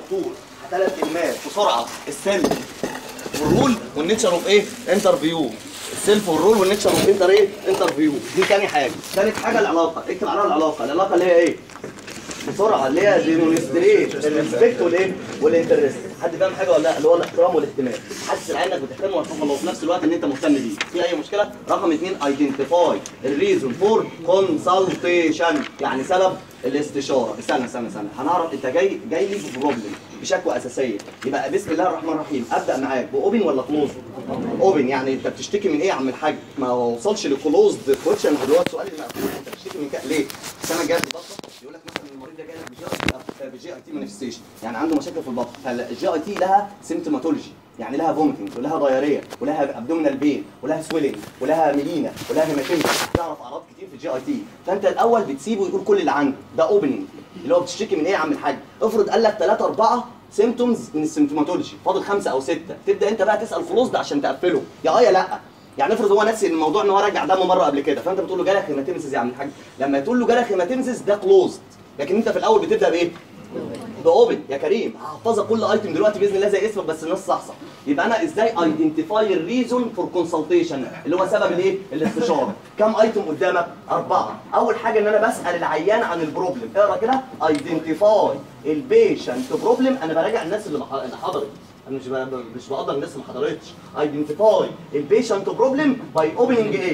دكتور ثلاث كلمات بسرعه: السيلف والرول والنيتشر اوف ايه؟ انترفيو. السيلف والرول والنيتشر اوف انترفيو دي تاني حاجه. ثالث حاجه العلاقه، اكتب عليها العلاقه اللي هي ايه؟ بسرعه، اللي هي ديمونستريت الريسبكت والايه؟ والانترست. حد فاهم حاجه ولا لا؟ اللي هو الاحترام والاهتمام، حاسس انك بتهتم وتفهم وفي نفس الوقت ان انت مهتم بيه. في اي مشكله؟ رقم 2 ايدنتيفاي الريزون فور كونسلتيشن، يعني سبب الاستشاره. استنى هنعرف انت جاي لي ببروبلم، بشكوى اساسيه. يبقى بسم الله الرحمن الرحيم ابدا معاك باوبن ولا كلوز؟ اوبن، يعني انت بتشتكي من ايه يا عم الحاج؟ ما وصلش لكلوزد كويشن. هو السؤال المقفول انت بتشتكي من ليه؟ السنه الجايه في البطنه يقول لك مثلا المريض ده جاي لك بجي اي تي مانيفستيشن، يعني عنده مشاكل في البطن. فالجي اي تي لها سيمتوماتولوجي، يعني لها فوميتنج ولها دايريه ولها ابدومينال بين ولها سويلنج ولها ميلينا ولها هيماتيميا، تعرف اعراض كتير في الجي اي تي. فانت الاول بتسيبه يقول كل اللي عنده، ده اوبننج اللي هو بتشتكي من ايه يا عم الحاج؟ افرض قال لك 3 4 سيمتومز من السيمتوماتولوجي، فاضل 5 أو 6، تبدا انت بقى تسال كلوز ده عشان تقفله، يا لا. يعني افرض هو ناسي الموضوع ان هو راجع دمه مره قبل كده، فانت بتقول له جالك هيماتيمسيس يا عم الحاج. لما تقول له جالك هيماتيمسيس ده كلوزد، لكن انت في الاول بتبدا بايه؟ باوبن. يا كريم هحفظك كل ايتم دلوقتي باذن الله زي اسمك، بس الناس صح. يبقى انا ازاي ايدنتيفاي الريزون فور كونسلتيشن اللي هو سبب الايه؟ الاستشاره. كم ايتم قدامك؟ 4. اول حاجه ان انا بسال العيان عن البروبلم، اقرا كده: ايدنتيفاي البيشنت بروبلم. انا براجع الناس اللي حضرت، انا مش بقدر الناس ما حضرتش. ايدنتيفاي البيشنت بروبلم باي اوبننج ايه؟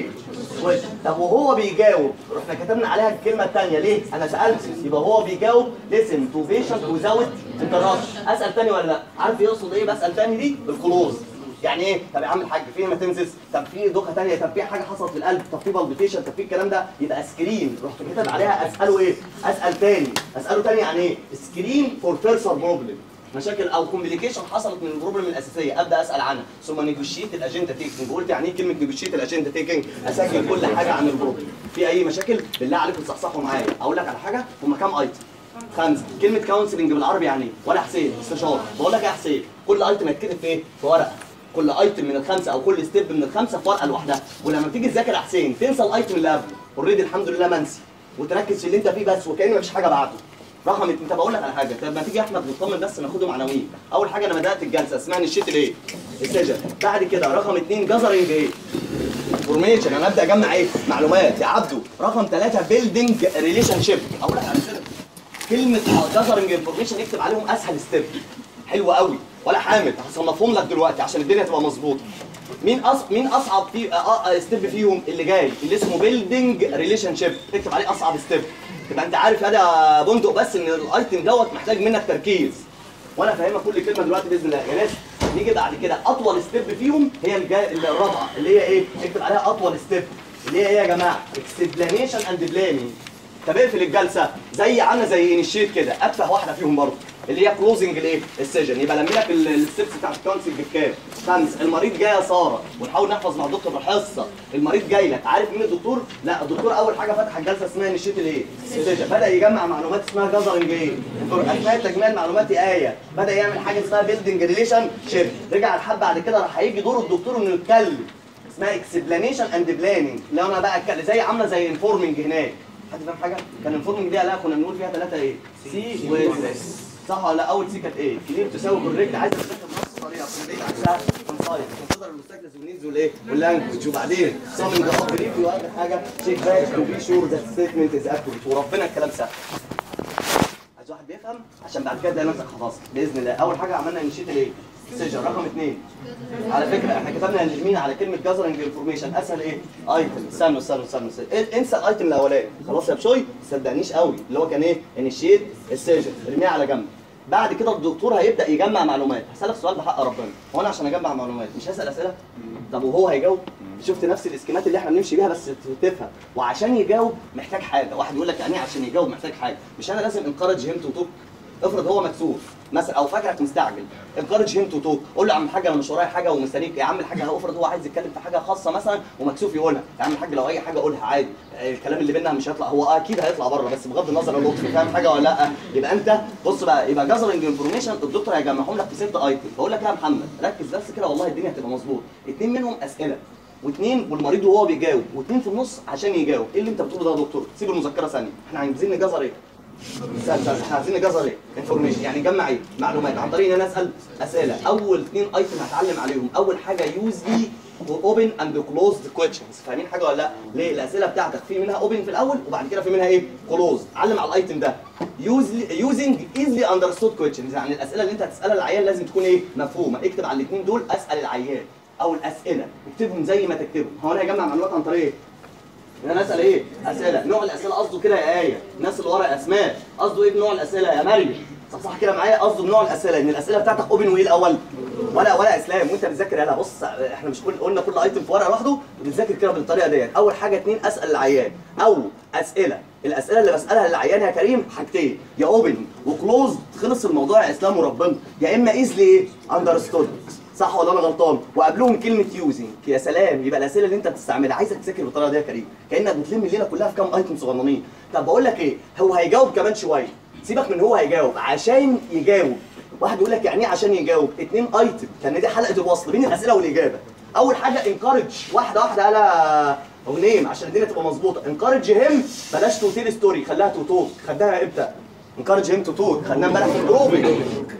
طب وهو بيجاوب رحنا كتبنا عليها الكلمه الثانيه ليه؟ انا سالت، يبقى هو بيجاوب listen to patient without interruption. اسال ثاني ولا لا؟ عارف يقصد ايه بسال ثاني دي؟ بالكلوز. يعني ايه؟ طب يا عم الحاج في هيماتيمسيس، طب في دوخه ثانيه، طب في حاجه حصلت في القلب، طب في بالبيتيشن، طب في الكلام ده، يبقى سكرين. رحت كاتب عليها اساله ايه؟ اسال ثاني. اساله ثاني يعني ايه؟ سكرين فور فيرسر بروبلم، مشاكل او كومبليكيشن حصلت من البروبلم الاساسيه، ابدا اسال عنها. ثم نيجوشيت الاجنده تيكنج. قلت يعني ايه كلمه نيجوشيت الاجنده تيكنج؟ اسجل كل حاجه عن البروبلم. في اي مشاكل بالله عليكم تصحصحوا معايا. اقول لك على حاجه، هم كام ايتم؟ 5. كلمه كونسلنج بالعربي يعني ايه؟ ولا حسين استشاره. بقول لك يا حسين كل ايتم هيتكتب في ايه؟ في ورقه. كل ايتم من ال5 او كل ستيب من ال5 في ورقه لوحدها. ولما تيجي تذاكر يا حسين تنسى الايتم اللي قبله، اوريدي الحمد لله منسي، وتركز في اللي انت فيه بس وكأن مفيش حاجه بعده. رقم انت بقول لك على حاجه، طب ما تيجي يا احمد نطمن بس ناخدهم عناوين. اول حاجه انا بدات الجلسه اسمها نشيت الايه؟ السجن. بعد كده رقم 2 جزرنج ايه؟ انفورميشن، انا ابدا اجمع ايه؟ معلومات يا عبده. رقم 3 بيلدينج ريليشن شيب. اقول لك على كده كلمه جزرنج انفورميشن اكتب عليهم اسهل ستيب. حلو قوي. ولا حامد هصنفهم لك دلوقتي عشان الدنيا تبقى مظبوطه. مين اصعب في ستيب فيهم؟ اللي جاي اللي اسمه بيلدينج ريليشن شيب، اكتب عليه اصعب ستيب. تبقى انت عارف يا بندق بس ان الايتم دوت محتاج منك تركيز، وانا فاهمك كل كلمه دلوقتي باذن الله يا ناس. نيجي بعد كده اطول ستيب فيهم هي الرابعه اللي هي ايه؟ اكتب عليها اطول ستيب اللي هي ايه يا جماعه؟ اكسبلانيشن اند بلاننج. طب اقفل الجلسه زي عامله زي انيشيت كده، اتفه واحده فيهم برضه اللي هي كلوزنج الايه؟ السجن. يبقى لما لك الستبس بتاعت الكونسلنج بكام؟ 5. المريض جاي يا ساره، ونحاول نحفظ مع الدكتور في الحصه. المريض جاي لك، عارف مين الدكتور؟ لا الدكتور اول حاجه فتح الجلسه اسمها نشيت الايه؟ السجن. بدا يجمع معلومات اسمها جزرنج ايه؟ اسمها تجميع المعلومات ايه؟ بدا يعمل حاجه اسمها بيلدنج ريليشن شيب. رجع الحب بعد كده راح هيجي دور الدكتور انه يتكلم، اسمها اكسبلانيشن اند بلاننج. لو انا بقى اتكلم زي عامله زي انفورمنج هناك. حد فاهم حاجه؟ كان انفورمنج دي لا كنا بنقول فيها 3 ايه؟ سي واس. صح ولا لا؟ اول سي كانت ايه؟ كلير تساوي كوريكت. عايز تستخدم نص طريقه بعيد عكسها كونسايد، كونسيدر المستكلس والنيدز والايه؟ واللانجوج. وبعدين سامنج اب بريف، واخر حاجه تشيك باك تو بي شور ذات ستيتمنت از اكوريت. وربنا الكلام سهل. عايز واحد بيفهم عشان بعد كده تلاقي نفسك حفظت باذن الله. اول حاجه عملنا نشيت الايه؟ سجن. رقم 2 على فكره احنا كتبنا اليمين على كلمه جزرنج انفورميشن اسهل ايه؟ ايتم. استنوا انسى الايتم الاولاني خلاص يا بشوي، ما تصدقنيش قوي اللي هو كان ايه؟ انيشيت السجن، ارميها على جنب. بعد كده الدكتور هيبدا يجمع معلومات. هسالك سؤال بحق ربنا، هو انا عشان اجمع معلومات مش هسال اسئله؟ طب وهو هيجاوب؟ شفت نفس الاسكيمات اللي احنا بنمشي بيها بس تفهم. وعشان يجاوب محتاج حاجه، واحد يقول لك يعني عشان يجاوب محتاج حاجه، مش انا لازم انكرج هيم تو توك؟ افرض هو مكسوف مثلا او فاكرك مستعجل، انكرج هيم تو توك. قول له يا عم الحاج انا مش ورايا حاجه ومستنيك. يا عم الحاج افرض هو عايز يتكلم في حاجه خاصه مثلا ومكسوف يقولها، يا عم الحاج لو اي حاجه قولها عادي، الكلام اللي بينا مش هيطلع، هو اكيد هيطلع بره بس بغض النظر عن اللطف. فاهم حاجه ولا لا؟ يبقى انت بص بقى، يبقى جزرنج انفورميشن الدكتور هيجمعهم لك في 6 ايتم. بقول لك يا محمد ركز بس كده والله الدنيا هتبقى مظبوط. 2 منهم اسئله، و2 والمريض وهو بيجاوب، و2 في النص عشان يجاوب. ايه اللي انت بتقوله ده يا دكتور؟ سيب المذكره ثانيه، احنا عايزين نجزر ايه؟ احنا عايزين نجزر ايه؟ انفورميشن، يعني نجمع ايه؟ معلومات عن طريق ان انا اسال اسئله. اول 2 ايتم هتعلم عليهم، اول حاجه يوزلي واوبن اند كلوزد كويشنز. فاهمين حاجه ولا لا؟ ليه؟ الاسئله بتاعتك في منها اوبن في الاول وبعد كده في منها ايه؟ كلوز. علم على الايتم ده. يوزنج ايزلي اندرستود كويشنز، يعني الاسئله اللي انت هتسالها للعيان لازم تكون ايه؟ مفهومه. اكتب على الاثنين دول اسال العيان او الاسئله، اكتبهم زي ما تكتبهم. هو انا هجمع معلومات عن طريق ايه؟ ان انا اسال ايه؟ اسئله. نوع الاسئله قصده كده يا ايه؟ الناس اللي ورا يا اسماء، قصده ايه بنوع الاسئله يا مريم؟ صح كده معايا؟ قصده بنوع الاسئله ان الاسئله بتاعتك اوبن وايه الاول؟ ولا اسلام. وانت بتذاكر يلا بص، احنا مش قلنا كل ايتم في ورقه لوحده، بنذاكر كده بالطريقه ديت. اول حاجه 2 اسال العيان او اسئله. الاسئله اللي بسالها للعيان يا كريم حاجتين، يا اوبن وكلوز، خلص الموضوع يا اسلام وربنا، يا اما ايزلي ايه؟ اندرستود. صح ولا انا غلطان؟ وقبلهم كلمه يوزنج. يا سلام، يبقى الاسئله اللي انت بتستعملها عايزك تذاكر بالطريقه دي يا كريم، كانك بتلم الليله كلها في كام ايتم صغننين. طب بقول لك ايه، هو هيجاوب كمان شويه، سيبك من هو هيجاوب، عشان يجاوب. واحد يقول لك يعني ايه عشان يجاوب؟ 2 ايتم، كان دي حلقه الوصل بين الاسئله والاجابه. اول حاجه انكارج، واحده قالها اغنيم عشان الدنيا تبقى مظبوطه. انكارج هيم، بلاش تو تيل ستوري، خليها تو توك. خدناها امتى؟ انكارج هيم تو توك، خدناها امبارح في الجروبنج.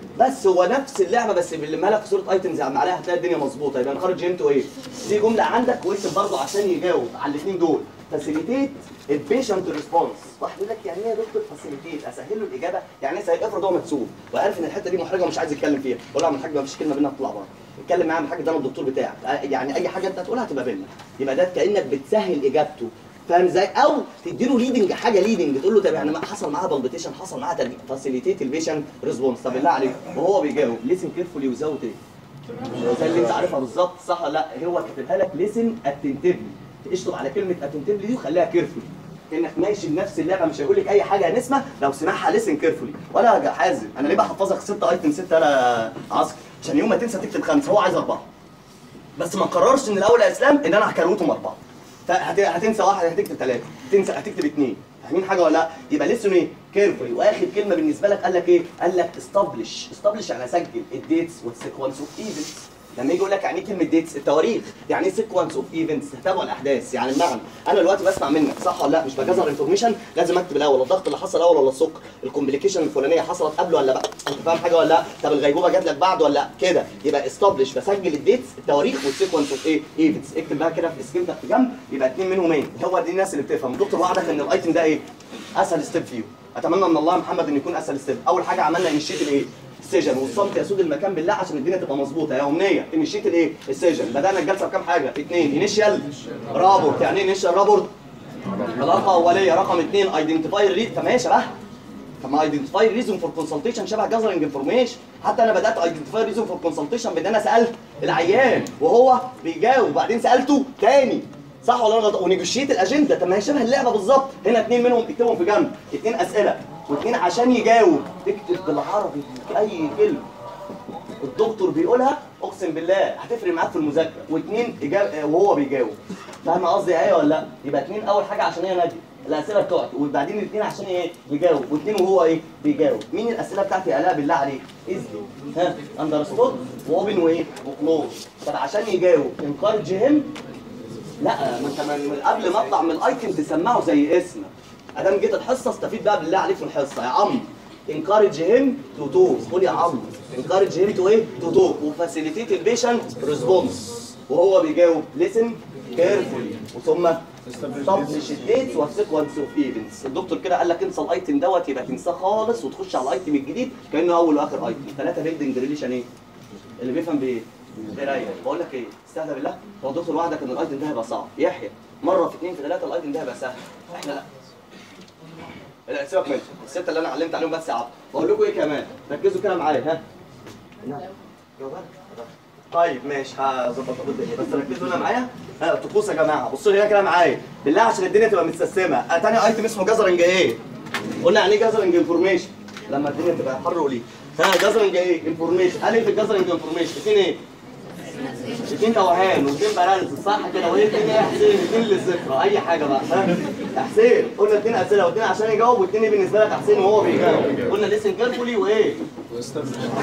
بس هو نفس اللعبه بس بنلمها لك في صوره ايتمز عليها، هتلاقي الدنيا مظبوطه. يبقى انكارج هيم تو ايه؟ دي جمله عندك واكتب برضه عشان يجاوب على الاثنين دول. فاسيليتيت البيشنت ريسبونس. واحد يقول لك يعني ايه يا دكتور فاسيليتيت؟ اسهل له الاجابه، يعني ايه؟ افرض هو مكسوف وعارف ان الحته دي محرجه ومش عايز يتكلم فيها، بقول له يا عم الحاج ما فيش كلمه بينا تطلع بره، اتكلم معايا يا عم الحاج، ده انا الدكتور بتاعك، يعني اي حاجه انت هتقولها هتبقى بينا. يبقى ده كانك بتسهل اجابته، فاهم ازاي؟ او تديله ليدنج، حاجه ليدنج، تقول له طب يعني حصل معاها بالبيتيشن، حصل معاها ترجيع. فاسيليتيت البيشنت ريسبونس. طب بالله عليك وهو بيجاوب ليسن كيرفولي وزاوت ايه؟ زي اللي انت عارفها بالظبط، صح ولا لا؟ هو كاتبها لك ليسن اتنتفلي، اشطب على كلمه اتنتفلي دي وخليها كيرفولي، كانك ماشي بنفس اللعبه. مش هيقول لك اي حاجه يا نسمه لو سمعها ليسن كيرفولي ولا حازم. انا ليه بحفظك 6 ايتم 6 انا عسكر؟ عشان يوم ما تنسى تكتب 5، هو عايز 4. بس ما قررش ان الاول يا اسلام ان انا هكروتهم 4، هتنسى واحد هتكتب 3، هتكتب 2. فاهمين حاجه ولا لا؟ يبقى ليسن ايه؟ كيرفولي. واخر كلمه بالنسبه لك قال لك ايه؟ قال لك استابلش يعني اسجل الديتس والسيكونس اوف ايفنتس. لما يجي يقول لك يعني ايه كلمه ديتس؟ التواريخ. يعني ايه سيكونس اوف ايفنتس؟ تتابع الاحداث. يعني المعنى انا دلوقتي بسمع منك صح ولا لا؟ مش بجزر انفورميشن، لازم اكتب الاول الضغط اللي حصل الاول ولا السكر، الكومبليكيشن الفلانيه حصلت قبله ولا بقى، انت فاهم حاجه ولا لا؟ طب الغيبوبه جات لك بعد ولا لا؟ كده يبقى استابلش، بسجل الديتس التواريخ والسيكونس اوف ايه؟ ايفنتس. اكتب بقى كده في سكيمتك في جنب، يبقى 2 منهم ايه؟ هو دي الناس اللي بتفهم. الدكتور وعدك ان الايتم ده ايه؟ اسهل ستيب فيه. اتمنى من الله يا محمد ان يكون اسهل ستيب. اول حاجه عملنا انشيت الايه؟ السجن، والصمت يسود المكان بالله عشان الدنيا تبقى مظبوطه. يا امنيه انشيت الايه؟ السجن. بدانا الجلسه بكام حاجه؟ 2 انيشال رابورت. يعني ايه انيشال رابورت؟ علاقه اوليه. رقم 2 ايدنتيفاي ريد. طب ماشي بقى، طب ما ايدنتيفاي ريزون فور كونسلتيشن شبه جازرنج انفورميشن. حتى انا بدات ايدنتيفاي ريزون فور كونسلتيشن بان انا سالت العيان وهو بيجاوب وبعدين سالته تاني، صح ولا انا غلطان؟ ونيجوشيت الاجنده. طب ما هي شبه اللعبه بالظبط. هنا 2 منهم اكتبهم في جنب، 2 اسئله و2 عشان يجاوب. تكتب بالعربي اي كلمه الدكتور بيقولها اقسم بالله هتفرق معاك في المذاكره، و2 اجابه وهو بيجاوب. فاهم قصدي ايه ولا لا؟ يبقى 2 اول حاجه عشان هي ناديه الاسئله بتوعتي، وبعدين 2 عشان ايه؟ يجاوب، و2 وهو ايه؟ بيجاوب. مين الاسئله بتاعتي يا الاء بالله عليك؟ ايزلي، ها، اندرستود واوبن وايه؟ وكلوز. طب عشان يجاوب انكارج هيم. لا، ما انت من قبل ما اطلع من الايتم تسمعه زي اسمك. ادام جيت الحصه استفيد بقى بالله عليك في الحصه يا عم. انكارج هيم تو توك. قول يا عم انكارج هيم تو ايه؟ تو توك. وفاسيليتيت البيشنت ريسبونس وهو بيجاوب ليسن كيرفولي. وثم استبلش الديتس والسيكونس اوف ايفنتس. الدكتور كده قال لك انسى الايتم دوت، يبقى تنساه خالص وتخش على الايتم الجديد كانه اول واخر ايتم. 3 بيلدنج ريليشن ايه؟ اللي بيفهم بايه؟ قرايه. بقول لك ايه؟ استهدى بالله، هو الدكتور وعدك ان الايتم ده هيبقى صعب. يحيى مره في 2 في 3 الايتم ده هيبقى سهل. احنا لا سيبك منه، السته اللي انا علمت عليهم بس يا عبد. بقول لكم ايه كمان؟ ركزوا كده معايا. ها؟ جاوبك. طيب ماشي هظبط الدنيا، بس ركزوا هنا معايا. طقوس يا جماعه، بصوا هنا كده معايا بالله عشان الدنيا تبقى متسسمه. تاني ايتم اسمه جازرنج ايه؟ قلنا يعني ايه جازرنج انفورميشن؟ لما الدنيا تبقى حر وليه. ها جازرنج ايه؟ انفورميشن. قال ايه في الجازرنج انفورميشن؟ 2 ايه؟ 2 توهان و2 باراليسيس، صح كده؟ وايه 2 يا حسين؟ 2 للذكرى، اي حاجه بقى. ها يا حسين قلنا 2 اسئله و2 عشان يجاوب، و2 بالنسبه لك يا حسين وهو بيجاوب. قلنا ليسن كيرفولي وايه؟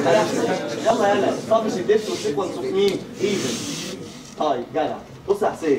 يلا استبلش الديتس والسيكونس اوف مين؟ ايفن. طيب جدع. بص يا حسين،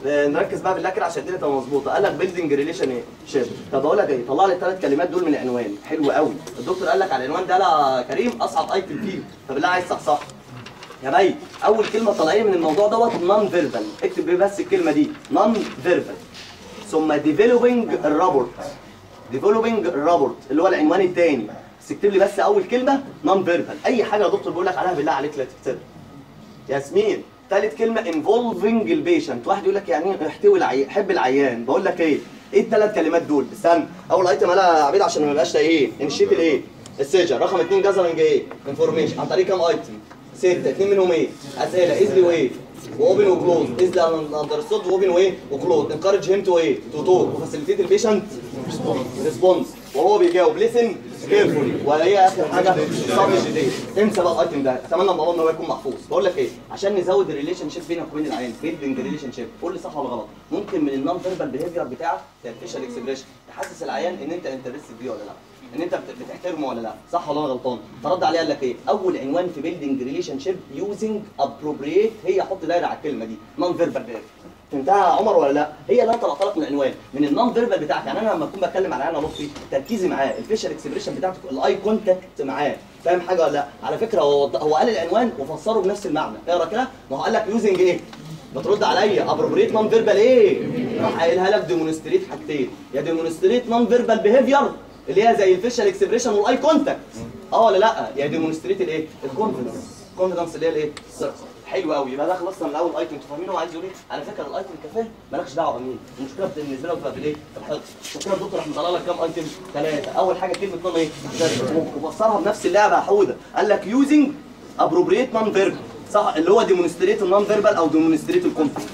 نركز بقى بالله كده عشان الدنيا تبقى مظبوطه. قال لك بيلدينج ريليشن ايه؟ شيب. طب اقول لك ايه؟ طلع لي الثلاث كلمات دول من العنوان. حلو قوي. الدكتور قال لك على العنوان ده لا كريم اصعب ايتم فيه. فبالله عايز صح يا بي. اول كلمه طالعين من الموضوع دوت نون فيربال. اكتب ايه بس الكلمه دي؟ نون فيربال. ثم ديفلوبينج الرابورت. ديفلوبينج الرابورت اللي هو العنوان الثاني. بس اكتب لي بس اول كلمه نون فيربال. اي حاجه يا دكتور بيقول لك عليها بالله عليك لا تكتبها. ياسمين. ثالث كلمه انفولفنج البيشنت. واحد يقول لك يعني ايه احتوي العيان، حب العيان. بقول لك ايه؟ ايه الثلاث كلمات دول؟ استنى. اول ايتم قالها عبيد عشان ما يبقاش ايه؟ انشيت الايه؟ السيجر. رقم 2 جازرنج ايه؟ انفورميشن. عن طريق كام ايتم؟ 6. 2 منهم ايه؟ اسئله ايزلي وايه؟ واوبن وكلوز. ايزلي اندرستود واوبن وايه؟ وكلوز. انكارج هيم تو ايه؟ تو توك وفاسيليتيت البيشنت ريسبونس. وهو بيجاوب ليسن كيرفولي. وهي اخر حاجه سبجديت. انسى بقى الايتم ده، اتمنى ان هو يكون محفوظ. بقول لك ايه؟ عشان نزود الريليشن شيب بينك وبين العيان، بيلدنج ريليشن شيب. قول لي صح ولا غلط؟ ممكن من النون فيربال بيهيفير بتاعك الفيشال اكسبريشن تحسس العيان ان انت انترستد بيه ولا لا؟ ان انت بتحترمه ولا لا؟ صح ولا انا غلطان؟ فرد عليه قال لك ايه؟ اول عنوان في بيلدنج ريليشن شيب يوزنج ابروبريت. هي حط دايره على الكلمه دي نون فيربال بيهيفير. فهمتها يا عمر ولا لا؟ هي اللي انا طلعت لك من العنوان، من النون فيربال بتاعك. يعني انا لما اكون بتكلم على انا لطفي تركيزي معاه، الفيشال اكسبريشن بتاعته، الاي كونتاكت معاه. فاهم حاجه ولا لا؟ على فكره هو قال العنوان وفسره بنفس المعنى. اقرا كده. ما هو قال لك يوزنج ايه؟ بترد عليا ابروبريت نون فيربال ايه؟ راح قايلها لك ديمونستريت حاجتين. يا ديمونستريت نون فيربال بيهيفير اللي هي زي الفيشال اكسبريشن والاي كونتاكت. ولا لا؟ يا ديمونستريت الايه؟ الكونفدنس. الكونفدنس اللي هي الايه؟ الثقه. حلو قوي. يبقى ده خلصنا من اول ايتم. انتوا فاهمين هو عايز يقول ايه؟ على فكره الايتم كفاه مالكش دعوه بمين. المشكله بالنسبه لك بتبقى بالايه؟ الحفظ. عشان كده الدكتور راح مطلع لك كام ايتم؟ 3. اول حاجه كلمه نون ايه؟ وفسرها بنفس اللعبه يا حوده. قال لك يوزنج ابروبريت نون فيربال. صح؟ اللي هو ديمونستريت النون فيربال او ديمونستريت الكونفدنس.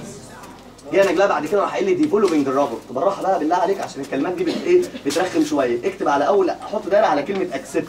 جه نجلاء بعد كده راح قايل لي ديفلوبينج الرابورت. بالراحه بقى بالله عليك عشان الكلمات دي ايه؟ بترخم شويه. اكتب على اول، احط دايره على كلمه اكسبت.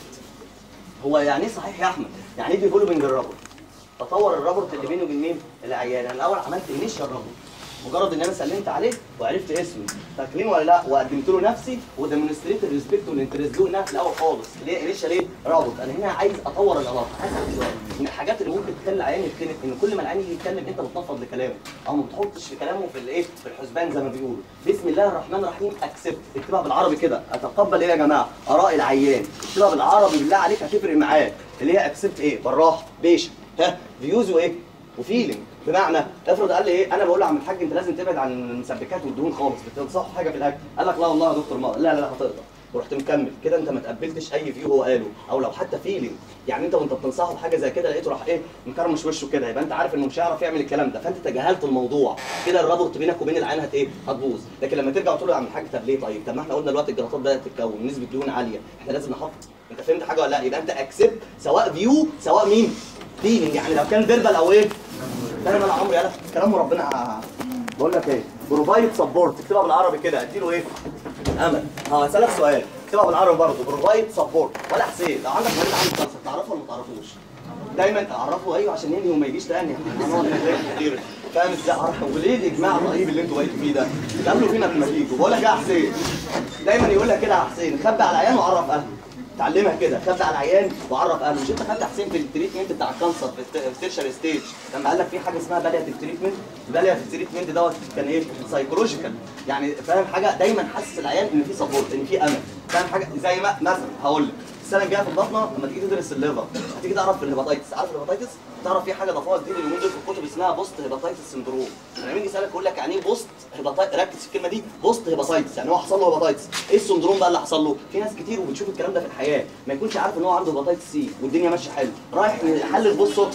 هو يعني ايه صحيح يا احمد؟ يعني ايه ديفلوبينج الرابورت؟ تطور الرابورت اللي بيني وبين مين؟ العيان. انا الاول عملت انيشال رابورت. مجرد ان انا سلمت عليه وعرفت اسمه، فاكرين ولا لا؟ وقدمت له نفسي وديمونستريت الريسبكت والانترست له هنا في الاول خالص. اللي هي انيشال ايه؟ رابورت. انا هنا عايز اطور العلاقه. عايز اسال سؤال. من الحاجات اللي ممكن تخلي العيان يتخنق ان كل ما العيان يجي يتكلم انت بتنفض لكلامه او ما بتحطش في كلامه في الايه؟ في الحسبان زي ما بيقولوا. بسم الله الرحمن الرحيم اكسبت. اكتبها بالعربي كده. اتقبل ايه يا جماعه؟ اراء العيان. اكتبها بالعربي بالله عليك هتفرق معاك. اللي هي اكسبت ايه؟ بالراحه بيشن. فيوز وايه؟ وفيلينج. بمعنى افرض قال لي ايه؟ انا بقول له يا عم الحاج انت لازم تبعد عن المسبكات والدهون خالص. بتنصحه حاجه في الاكل. قال لك لا والله يا دكتور ما لا هتقدر. ورحت مكمل كده. انت ما تقبلتش اي فيو هو قاله او لو حتى فيلينج. يعني انت وانت بتنصحه بحاجه زي كده لقيته راح ايه؟ مكرمش وشه كده، يبقى انت عارف انه مش هيعرف يعمل الكلام ده. فانت تجاهلت الموضوع كده. الرابط بينك وبين العين ايه؟ هتبوظ. لكن لما ترجع تقول له يا عم الحاج طب ليه طيب؟ طب ما احنا قلنا دلوقتي الجلطات بدات تتكون نسبه دهون عاليه، احنا لازم نحط. انت فهمت حاجه ولا لا؟ يبقى انت اكسبت سواء فيو سواء مين؟ فيلينج. يعني لو كان فيربال او ايه؟ ده انا عمري يالا كلام ربنا. بقول لك ايه؟ بروفايد سبورت. اكتبها بالعربي كده. اديله ايه؟ امل. هسالك سؤال. اكتبها بالعربي برضه. بروفايد سبورت. ولا حسين لو عندك مريض عنده كانسر تعرفه ولا ما تعرفوش؟ دايما تعرفه ايوه عشان ينهي وما يجيش تاني. هنقعد نتضايق كتير. فاهم ازاي؟ وليه الاجماع الرهيب اللي انتوا بقيتوا فيه ده؟ تقابلوا فينا قبل ما تيجوا. بقول لك ايه يا حسين؟ دايما يقول لك كده يا حسين خبي على العيان وعرف اهله. تعلمها كده. خبي على العيان وعرف اهله. مش انت خدت حسين في التريتمنت بتاع الكانسر في التيرشر ستيج لما قال لك في حاجه اسمها بالياتيف تريتمنت؟ بالياتيف تريتمنت دوت كان ايه؟ سايكولوجيكال. يعني فاهم حاجه؟ دايما حسس العيان ان في سبورت، ان في امل. فاهم حاجه؟ زي ما مثلا هقول لك السنه الجايه في البطنه لما تيجي تدرس الليفر هتيجي تعرف في الهيباتايتس. عارف الهيباتايتس؟ تعرف في حاجه ضافوها جديد اليومين دول في الكتب اسمها بوست هيباتايتس سندروم. لما يجي يسالك يقول لك يعني ايه بوست هيباتايتس؟ ركز في الكلمه دي. بوست هيباتايتس يعني هو حصل له هيباتايتس. ايه السندروم بقى اللي حصل له؟ في ناس كتير وبتشوف الكلام ده في الحياه ما يكونش عارف ان هو عنده هيباتايتس سي والدنيا ماشيه حلو، رايح يحلل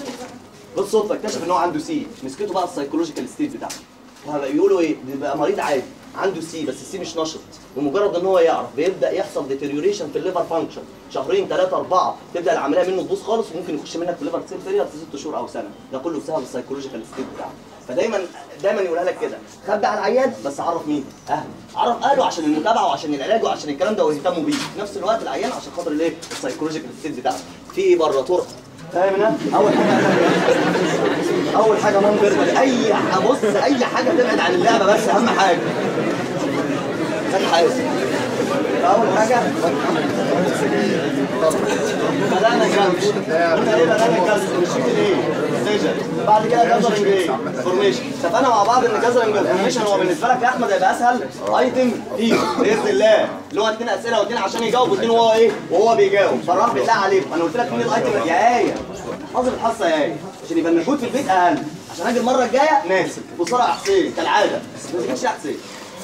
بالصدفه اكتشف ان هو عنده سي. مسكته بقى السايكولوجيكال ستيت بتاعته. ويقولوا ايه؟ بيبقى مريض عادي عنده سي بس السي مش نشط. بمجرد ان هو يعرف بيبدا يحصل ديتيريوريشن في الليفر فانكشن. شهرين 3 4 تبدا العمليه منه تبوظ خالص وممكن يخش منك في الليفر سيل فيلير في 6 شهور او سنه. ده كله بسبب السايكولوجيكال ستيت بتاعه. فدايما يقولها لك كده. خبي على العيان بس عرف مين؟ اهله. عرف اهله عشان المتابعه وعشان العلاج وعشان الكلام ده ويهتموا بيه. في نفس الوقت العيان عشان خاطر الايه؟ السايكولوجيكال ستيت بتاعه. في ايه بره طرق؟ فاهم هنا؟ اول حاجه نون فيربال. اي حاجه تبعد عن اللعبه بس اهم حاجه. اول حاجه بدانا جرامش. قلنا ايه؟ بدانا جرامش. مشيت ايه؟ سيجن. بعد كده جازرنج ايه؟ فورميشن. اتفقنا مع بعض ان جازرنج فورميشن هو بالنسبه لك يا احمد هيبقى اسهل ايتم فيه باذن الله، اللي هو 2 اسئله و2 عشان يجاوب و2 وهو ايه؟ وهو بيجاوب. بالراحه بالله عليكم، انا قلت لك مين الايتم يا ايه؟ حاضر الحصه يا ايه؟ عشان يبقى المجهود في البيت اقل، عشان اجي المره الجايه ناسي. بسرعه يا حسين كالعاده، ما تجيش يا حسين.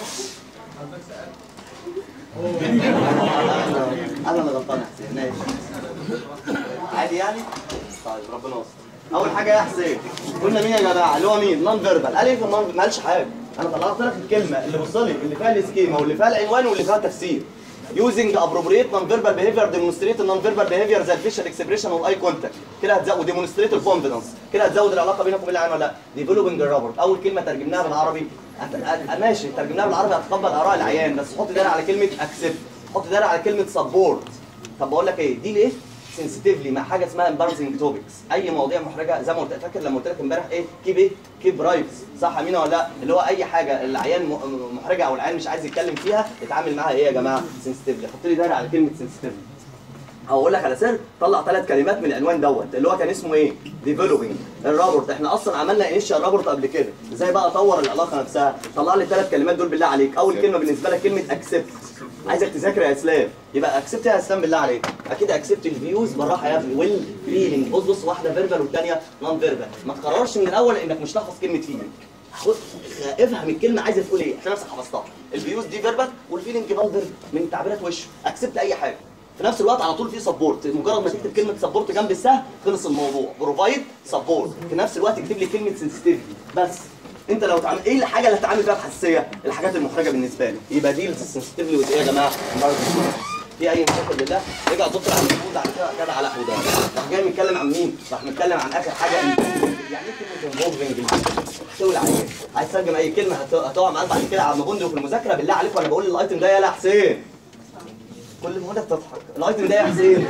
انا اللي غلطان يا حسين، ماشي عادي يعني. طيب ربنا يستر. اول حاجه يا حسين قلنا مين يا جماعه؟ اللي هو مين؟ نون فيربال. قال ايه في النون؟ ما قالش حاجه. انا طلعت لك الكلمه اللي وصلي اللي فيها السكيما واللي فيها العنوان واللي فيها تفسير. using appropriate non-verbal behavior demonstrate non-verbal behavior زي الفيشل اكسبريشن والاي كونتاكت. كده هتزود demonstrate الكونفدنس. كده هتزود العلاقه بينك وبين العين ولا لا؟ developing الرابورت. اول كلمه ترجمناها بالعربي ماشي، ترجمناها بالعربي هتقبل اراء العيان، بس حط دايره على كلمه اكسبت، حط دايره على كلمه سبورت. طب بقول لك ايه؟ دي ليه؟ سنسيتيفلي مع حاجه اسمها امبارسنج توبكس. اي مواضيع محرجه زي ما قلت، فاكر لما قلت لك امبارح ايه؟ كيب رايفز، صح امينه ولا لا؟ اللي هو اي حاجه العيان محرجه او العيان مش عايز يتكلم فيها، اتعامل معاها ايه يا جماعه؟ سنسيتيفلي. حط لي دايره على كلمه سنسيتيفلي. هقول لك على سر، طلع 3 كلمات من العنوان دوت اللي هو كان اسمه ايه؟ ديفلوبينج الرابورت. احنا اصلا عملنا انيشال رابورت قبل كده، ازاي بقى اطور العلاقه نفسها؟ طلع لي 3 كلمات دول بالله عليك. اول كلمه بالنسبه لك كلمه اكسبت، عايزك تذاكر يا اسلام. يبقى اكسبت يا اسلام بالله عليك، اكيد اكسبت الفيوز بالراحه يا ابني، والفيلينج. بص واحده فيربال والثانيه نون فيربال. ما تقررش من الاول انك مش تحفظ كلمه فيلينج. افهم الكلمه عايزه تقول ايه عشان نفسك حفظتها. الفيوز دي فيربال والفيلينج نون فيربال من تعبيرات وشه. اكسبت اي حاجه. في نفس الوقت على طول في سبورت، مجرد ما تكتب كلمه سبورت جنب السهم خلص الموضوع. بروفايد سبورت. في نفس الوقت اكتب لي كلمه سنسيتيفيتي بس. انت لو تعمل ايه الحاجه اللي هتعمل فيها بحساسيه؟ الحاجات المحرجه بالنسبه لي. يبقى دي السنسيتيفيتي وايه يا جماعه؟ في اي مشاكل بالله؟ رجع الدكتور على المفروض على كده كده على حوده. راح جاي متكلم عن مين؟ راح متكلم عن اخر حاجه يعني ايه كلمه انفولفنج؟ تقول عليها عايز ترجم اي كلمه هتقع معاك بعد كده على ما بندق في المذاكره. بالله عليك وانا بقول الايتم ده يا حسين كل ما انت بتضحك. الايتم ده يا حسين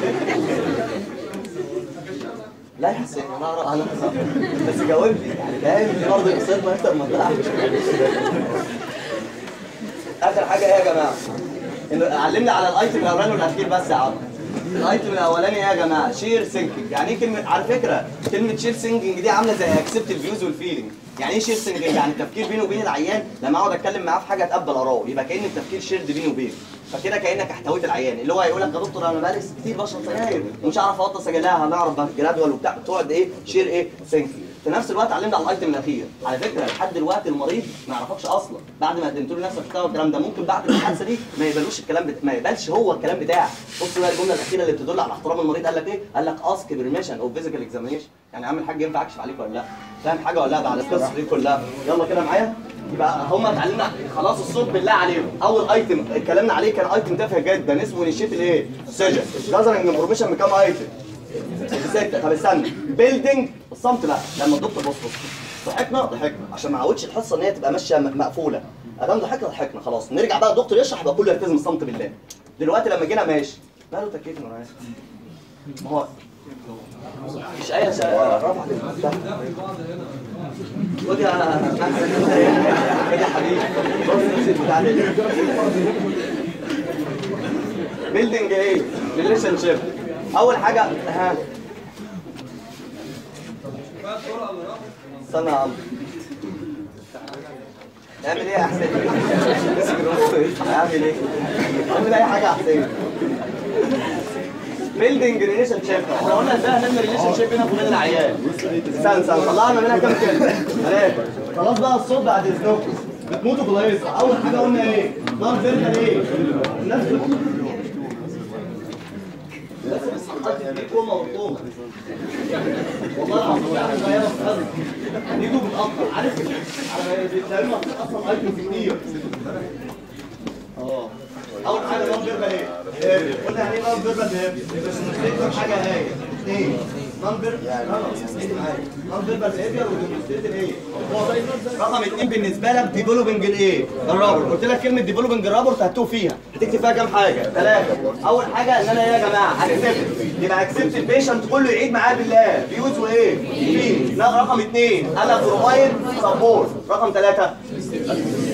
لا يا حسين انا بس جاوبني يعني فاهم برضه قصتنا اكتر ما طلعش. اخر حاجه ايه يا جماعه؟ انه علمنا على الايتم الاولاني والاخير بس يا عم. الايتم الاولاني ايه يا جماعه؟ شير سينكينج. يعني ايه كلمه؟ على فكره كلمه شير سينكينج دي عامله زي اكسبت الفيوز والفيلينج. يعني ايه شير سينكينج؟ يعني التفكير بيني وبين العيان لما اقعد اتكلم معاه في حاجه اتقبل اراءه، يبقى كان التفكير شيرد بيني وبينه. فكده كانك احتويت العيان، اللي هو هيقول لك يا دكتور انا بقالي كتير بشرب سجاير ومش عارف اوطى سجايرها، هنعرف جرادوال وبتاع، تقعد ايه؟ شير ايه؟ سينكينج. في نفس الوقت علمنا على الايتم الاخير. على فكره لحد دلوقتي المريض ما يعرفكش اصلا بعد ما قدمت له نفس البتاع والكلام ده، ممكن بعد الحادثه دي ما يقبلوش الكلام ما يقبلش هو الكلام بتاعك. بص بقى الجمله الاخيره اللي بتدل على احترام المريض، قال لك ايه؟ قال لك اسك بيرميشن او فيزيكال اكزامينيشن. يعني عامل حاجه ينفع اكشف عليك ولا لا؟ فاهم حاجه ولا لا بعد القصه دي كلها؟ يلا كده معايا. يبقى هم اتعلمنا خلاص الصوت بالله عليهم. اول ايتم اتكلمنا عليه كان ايتم تافه جدا اسمه نشيت الايه؟ سجن. جازرنج انفورميشن بكام ايتم؟ 6. طب استنى، بيلدينج الصمت بقى. لما الدكتور بص ضحكنا عشان ما عودش الحصه ان هي تبقى ماشيه مقفوله. ادام ضحكنا خلاص. نرجع بقى الدكتور يشرح يبقى كله يلتزم الصمت بالله. دلوقتي لما جينا ماشي ماله تكييف من عايز ما هو مش اي رفعت المفتاح. خد يا حبيبي بص بتاع بيلدينج ايه؟ ريليشن شيب. اول حاجه ها استنى يا عم اعمل ايه يا حسين؟ اعمل ايه؟ اعمل اي حاجه يا حسين. بيلدينج ريليشن شيب. احنا قلنا ازاي هنعمل ريليشن شيب بينك وبين العيال. استنى طلعنا منها كام كلمه؟ 3. خلاص بقى الصوت بعد اذنكم بتموتوا بالهيصه. اول حاجه قلنا ايه؟ نار فيرنا ايه؟ الناس بس دي كومه وطومه والله العظيم يعني صغيره في الارض يجوا بتقطع عارف على بيتكلموا اصلا ايتم كتير. اول حاجه نون فيربال ايه؟ قلنا يعني ايه نون فيربال ايه؟ بس مش حاجه هاي 2 نون فيربال بيهيفير وديمونستريتيف ايه؟ رقم 2 بالنسبه لك ديفلوبنج الايه؟ الرابورت. قلت لك كلمه ديفلوبنج الرابورت هتوه فيها، هتكتب فيها كام حاجه؟ 3. اول حاجه ان انا ايه يا جماعه؟ اكسبت. يبقى اكسبت البيشنت كله يعيد معاه بالله فيوز وايه؟ فين؟ لا رقم 2 انا بروفايد سبورت. رقم 3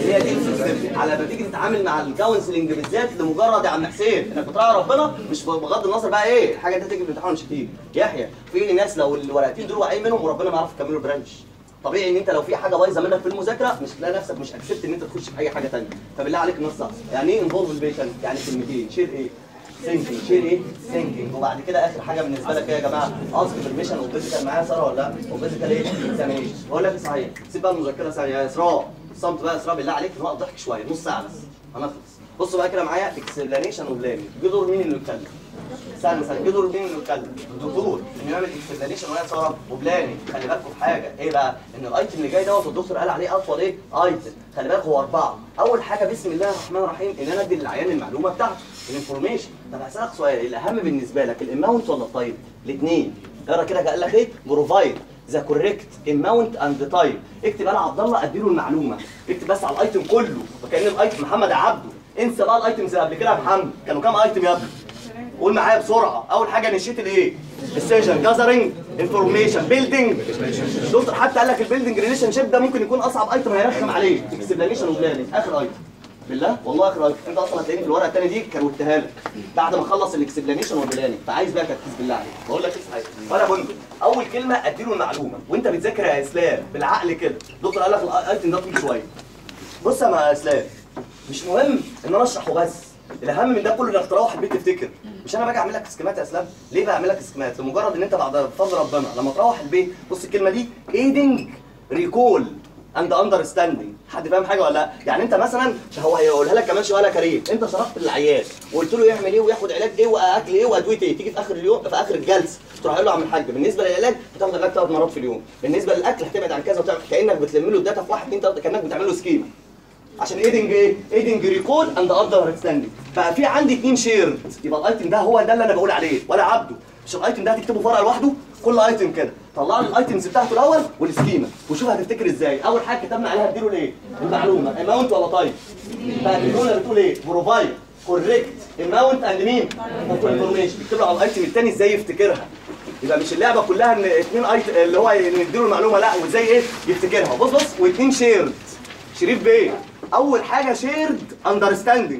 هي دي السيستم. على ما تيجي تتعامل مع الكونسلنج بالذات لمجرد يا عم حسين انك بتراعي ربنا، مش بغض النظر بقى ايه الحاجه دي تيجي في الامتحان مش هتيجي. يحيى في ناس لو الورقتين دول واقعين منهم وربنا ما يعرف يكملوا برانش. طبيعي ان انت لو في حاجه بايظه منك في المذاكره مش تلاقي نفسك مش اكسبت ان انت تخش في اي حاجه ثانيه. فبالله عليك نص صح. يعني ايه انفولف البيشنت؟ يعني كلمتين، شير ايه؟ ثينكينج. شير ايه؟ ثينكينج. وبعد كده اخر حاجه بالنسبه لك ايه يا جماعه؟ اسك بيرميشن اوبيزيكال. معايا ساره ولا لا؟ اوبيزيكال ايه؟ اكزامينيشن. بقول لك صحيح، سيب بقى المذاكره ثانيه يا اسراء. الصمت بقى يا اسراء بالله عليك، نقعد ضحك شويه نص ساعه بس هنخلص. بصوا بقى كده معايا اكسبلانيشن وبلاننج. جدور مين اللي بيتكلم؟ استنى جدول مين اللي اتكلم؟ الدكتور انه يعمل اكسبلانيشن وهي صار وبلاني. خلي بالكم في حاجه ايه بقى؟ ان الايتم اللي جاي دوت الدكتور قال عليه اطول ايه؟ ايتم. خلي بالك هو 4. اول حاجه بسم الله الرحمن الرحيم ان انا ادي للعيان المعلومه بتاعته الانفورميشن. طب هسالك سؤال، الاهم بالنسبه لك الاماونت ولا التايب؟ الاثنين. اقرا كده قال لك ايه؟ بروفايد ذا كوريكت اماونت اند تايب. اكتب انا عبد الله ادي له المعلومه، اكتب بس على الايتم كله وكان الايتم محمد عبده. انسى بقى الايتمز اللي قبل كده يا محمد، كانوا كام ايتم يا ابني؟ قول معايا بسرعه. اول حاجه نشيت الايه؟ السيشن جاذرنج انفورميشن بيلدينج. الدكتور حتى قال لك البيلدينج ريليشن شيب ده ممكن يكون اصعب ايتم هيرخم عليك. اكسبلانيشن وبلاننج اخر ايتم. بالله والله اخر ايتم. انت اصلا هتلاقيني في الورقه الثانيه دي كروتها لك بعد ما اخلص الاكسبلانيشن والبلاننج، فعايز بقى تركيز بالله عليك. بقول لك ايه وانا بقول اول كلمه اديله المعلومه وانت بتذاكر يا اسلام بالعقل كده. الدكتور قال لك الايتم ده طويل شويه. بص يا اسلام، مش مهم ان انا اشرح وبس، الاهم من ده كله انك تروح البيت تفتكر. مش انا باجي اعمل لك سكيمات يا اسلام؟ ليه بعمل لك سكيمات؟ لمجرد ان انت بعد فضل ربنا لما تروح البيت بص الكلمه دي ايدنج ريكول اند اندرستاندينج. حد فاهم حاجه ولا لا؟ يعني انت مثلا هو هيقولها لك كمان شويه يا كريم، انت شرحت للعيان وقلت له يعمل ايه وياخد علاج ايه واكل ايه وادويه ايه، تيجي في اخر اليوم في اخر الجلسه تروح قايل له يا عم الحاج بالنسبه للعلاج هتاخد علاج 3 مرات في اليوم، بالنسبه للاكل هتبعد عن كذا وتعمل، كانك بتلم له الداتا في 1 2 3 كانك بتعمل له سكيما. عشان ايدنج ايه؟ ايدنج ريكول اند اندرستاندينج. ففي عندي 2 شير، يبقى الايتم ده هو ده اللي انا بقول عليه ولا عبده. مش الايتم ده هتكتبه فرع لوحده، كل ايتم كده طلع لي الايتمز بتاعته الاول والسكيما وشوف هتفتكر ازاي. اول حاجه كتبنا عليها اديله الايه؟ المعلومه اماونت ولا تايب؟ فالجمله بتقول ايه؟ بروفايد كوريكت اماونت اند مين؟ انفورميشن. اكتب له على الايتم الثاني ازاي يفتكرها. يبقى مش اللعبه كلها ان 2 ايتم اللي هو نديله المعلومه، لا وازاي ايه؟ يفتكرها. بص و2 شيرد. شريف بيه اول حاجه شيرد اندرستاندينج.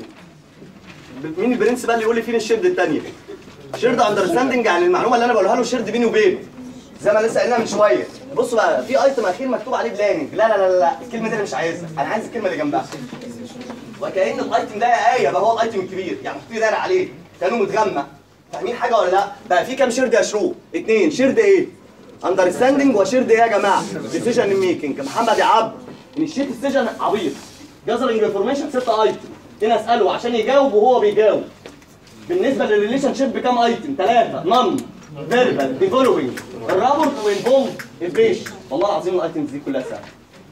مين البرنس بقى اللي يقول لي فين الشيرد الثانيه؟ شيرد اندرستاندينج يعني المعلومه اللي انا بقولها له شيرد بيني وبينه زي ما لسه قايلينها من شويه. بصوا بقى في ايتم اخير مكتوب عليه بلاننج. لا لا لا لا الكلمه دي انا مش عايزها، انا عايز الكلمه اللي جنبها. وكأن الايتم ده يا ايه بقى هو الايتم الكبير، يعني محطوط دايره عليه كانه متغمق. فاهمين حاجه ولا لا؟ بقى في كام شيرد يا شروق؟ 2 شيرد ايه؟ اندرستاندينج وشيرد ايه يا جماعه؟ ديسيجن ميكنج. محمد يا عبد نشيت السيشن عبيط. جاذرنج انفورميشن 6 ايتم. هنا اساله عشان يجاوب وهو بيجاوب. بالنسبه للريليشن شيب بكام ايتم؟ 3 نون فيربال ديفلوبينج الرابورت وانفولد البيش. والله العظيم الايتمز دي كلها سهله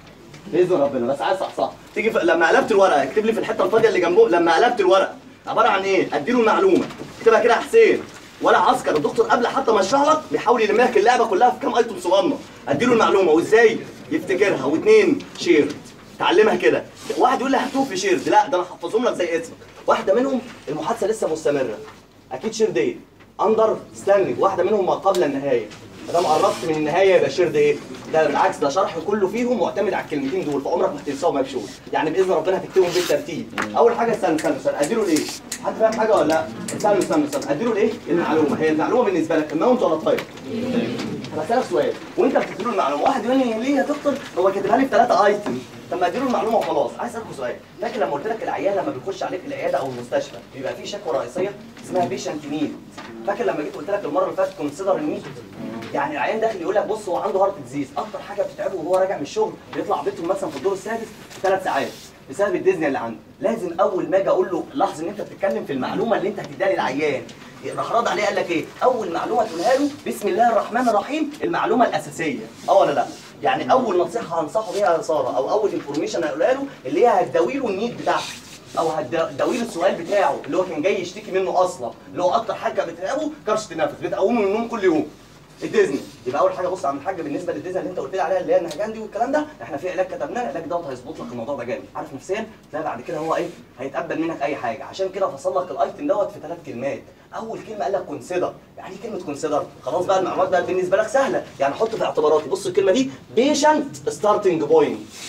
باذن ربنا، بس عايز صح تيجي لما قلبت الورقه اكتب لي في الحته الفاضيه اللي جنبه. لما قلبت الورقه عباره عن ايه؟ اديله المعلومه اكتبها كده يا حسين ولا عسكر. الدكتور قبل حتى ما يشرح لك بيحاول يلم لك اللعبه كلها في كام ايتم صغنن. اديله المعلومه وازاي يفتكرها. و2 شير تعلمها كده. واحد يقول لي هتوه في شيرد، لا ده انا هحفظهم لك زي اسمك. واحده منهم المحادثه لسه مستمره اكيد شيرد ايه؟ اندر ستاندنج. واحده منهم ما قبل النهايه. ما دام قربت من النهايه يبقى شيرد ايه؟ ده بالعكس ده شرح كله فيهم معتمد على الكلمتين دول فعمرك ما هتنساهم مبشور. يعني باذن ربنا هتكتبهم بالترتيب. اول حاجه استنى اديله الايه؟ حد فاهم حاجه ولا لا؟ استنى اديله الايه؟ المعلومه. هي المعلومه بالنسبه لك اماونت ولا تايب؟ هسألك سؤال وانت بتديله المعلومه، واحد يقول لي ليه يا دكتور هو كاتبها لي في 3 ايتم؟ طب ما اديله المعلومه وخلاص. عايز اسالكوا سؤال، فاكر لما قلت لك العيان لما بيخش عليك العياده او المستشفى بيبقى في شكوى رئيسيه اسمها بيشنت نيد؟ فاكر لما جيت قلت لك المره اللي فاتت كونسيدر النيد؟ يعني العيان داخل يقول لك بص هو عنده هارت ديزيز، اكتر حاجه بتتعبه وهو راجع من الشغل بيطلع بيته مثلا في الدور السادس في 3 ساعات بسبب الديزني اللي عنده. لازم اول ما اجي اقول له لاحظ ان انت بتتكلم في المعلومه اللي انت هتديها للعيان، راح رد عليه قال لك ايه؟ اول معلومه تقولها له بسم الله الرحمن الرحيم المعلومه الاساسيه، ولا لا؟ يعني اول نصيحه هنصحه بيها يا ساره او اول انفورميشن هقولها له اللي هي هتداوي له النيد بتاعته او هتداوي له السؤال بتاعه اللي هو كان جاي يشتكي منه اصلا، اللي هو اكتر حاجه بتتعبه كرشه النفس، بتقومه من النوم كل يوم. الديزني. يبقى اول حاجه بص يا عم الحاج بالنسبه للديزني اللي انت قلت لي عليها اللي هي النهجندي والكلام ده، احنا في علاج كتبناه، العلاج دوت هيظبط لك الموضوع ده جامد، عارف نفسيا تلاقي بعد كده هو ايه؟ هيتقبل منك اي حاجه. عشان كده فصل لك الايتم دوت في 3 كلمات. اول كلمه قال لك كونسيدر. يعني ايه كلمه كونسيدر؟ خلاص بقى المعلومات بقى بالنسبه لك سهله، يعني حط في اعتباراتي. بص الكلمه دي بيشنت ستارتنج بوينت.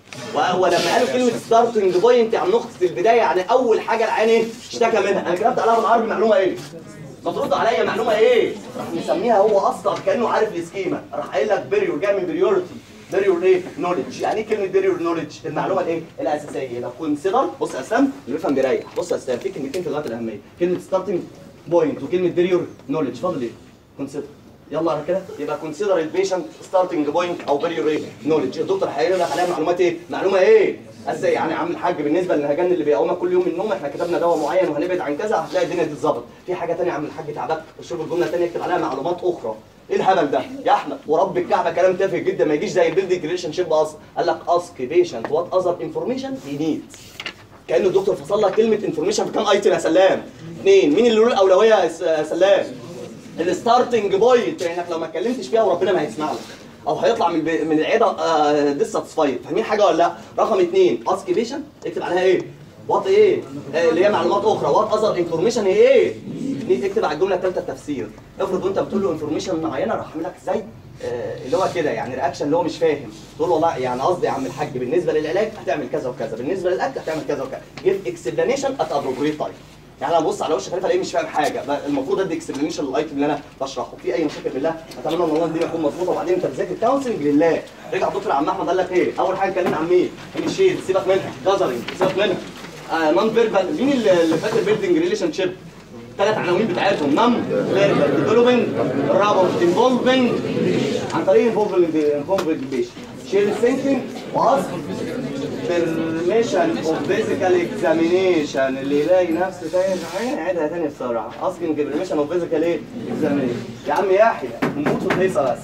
ولما قالوا كلمه ستارتنج بوينت عن نقطه البدايه، يعني اول حاجه العين ايه اشتكى منها. انا كتبت عليها بالعربي معلومه ايه؟ مفروض عليا معلومه ايه؟ راح مسميها هو اصلا كانه عارف السكيما، راح قايل لك بيريور جاي من بيريورتي، بيريور ايه؟ نولج. يعني ايه كلمه بيريور نولج؟ المعلومه الايه؟ الاساسيه. لو كونسيدر، بص يا اسلام اللي بيفهم بيريح، بص يا اسلام في كلمتين في غايه الاهميه، كلمه ستارتنج بوينت وكلمه بيريور نولج. فاضل ايه؟ كونسيدر. يلا على كده يبقى كونسيدر البيشنت ستارتنج بوينت او بيريور ايه؟ نولج. الدكتور هيقول لك عليها معلومات ايه؟ معلومه ايه؟ ازاي يعني يا عم الحاج بالنسبه للهجان اللي بيقومك كل يوم من النوم احنا كتبنا دواء معين وهنبعد عن كذا، هتلاقي الدنيا دي اتظبطت. في حاجه ثانيه يا عم الحاج تعبان، اشوف الجمله الثانيه اكتب عليها معلومات اخرى. ايه الهبل ده؟ يا احمد ورب الكعبه كلام تافه جدا ما يجيش زي البيلدنج ريليشن شيب اصلا. قال لك اسك بيشنت وات اذر انفورميشن هي نيد. كانه الدكتور فصل لك كلمه انفورميشن في كام ايتم يا سلام؟ اثنين. مين اللي له الاولويه يا سلام؟ الستارتنج بوينت، لانك لو ما اتكلمتش فيها وربنا ما هيسمع لك او هيطلع من العياده ديساتسفايد. فاهمين حاجه ولا لا؟ رقم اثنين اسك بيشنت اكتب عليها ايه؟ وات ايه؟ اللي هي معلومات اخرى. وات اذر انفورميشن هي ايه؟ اكتب على الجمله الثالثه التفسير. افرض وانت بتقول له انفورميشن معينه راح عامل لك ازاي؟ اللي هو كده يعني رياكشن اللي هو مش فاهم، تقول له والله يعني قصدي يا عم الحاج بالنسبه للعلاج هتعمل كذا وكذا، بالنسبه للاكل هتعمل كذا وكذا. جيف اكسبلانيشن ات ابروبريت تايم. يعني انا ببص على وش خليفه الاقيه مش فاهم حاجه، المفروض ادي اكسبلانيشن للايتم اللي انا بشرحه. في اي مشاكل بالله اتمنى ان الله الدنيا تكون مظبوطه. وبعدين انت بتذاكر كونسلنج لله. رجع الدكتور عم احمد قال لك ايه؟ اول حاجه اتكلمنا عن مين؟ الشيد سيبك منها، جازرنج سيبك منها، نون فيربال. مين اللي فاكر بيلدنج ريليشن شيب؟ ثلاث عناوين بتاعتهم نون فيربال، ديفلوبينج، الرابط، انفولفنج عن طريق انفولفنج بيشن، شير ثينكينج، واصل permission of physical examination. اللي يلاقي نفسه تايه عيدها تاني بسرعه. asking permission of physical examination. يا عم يحيى نموت وتهيصه بس.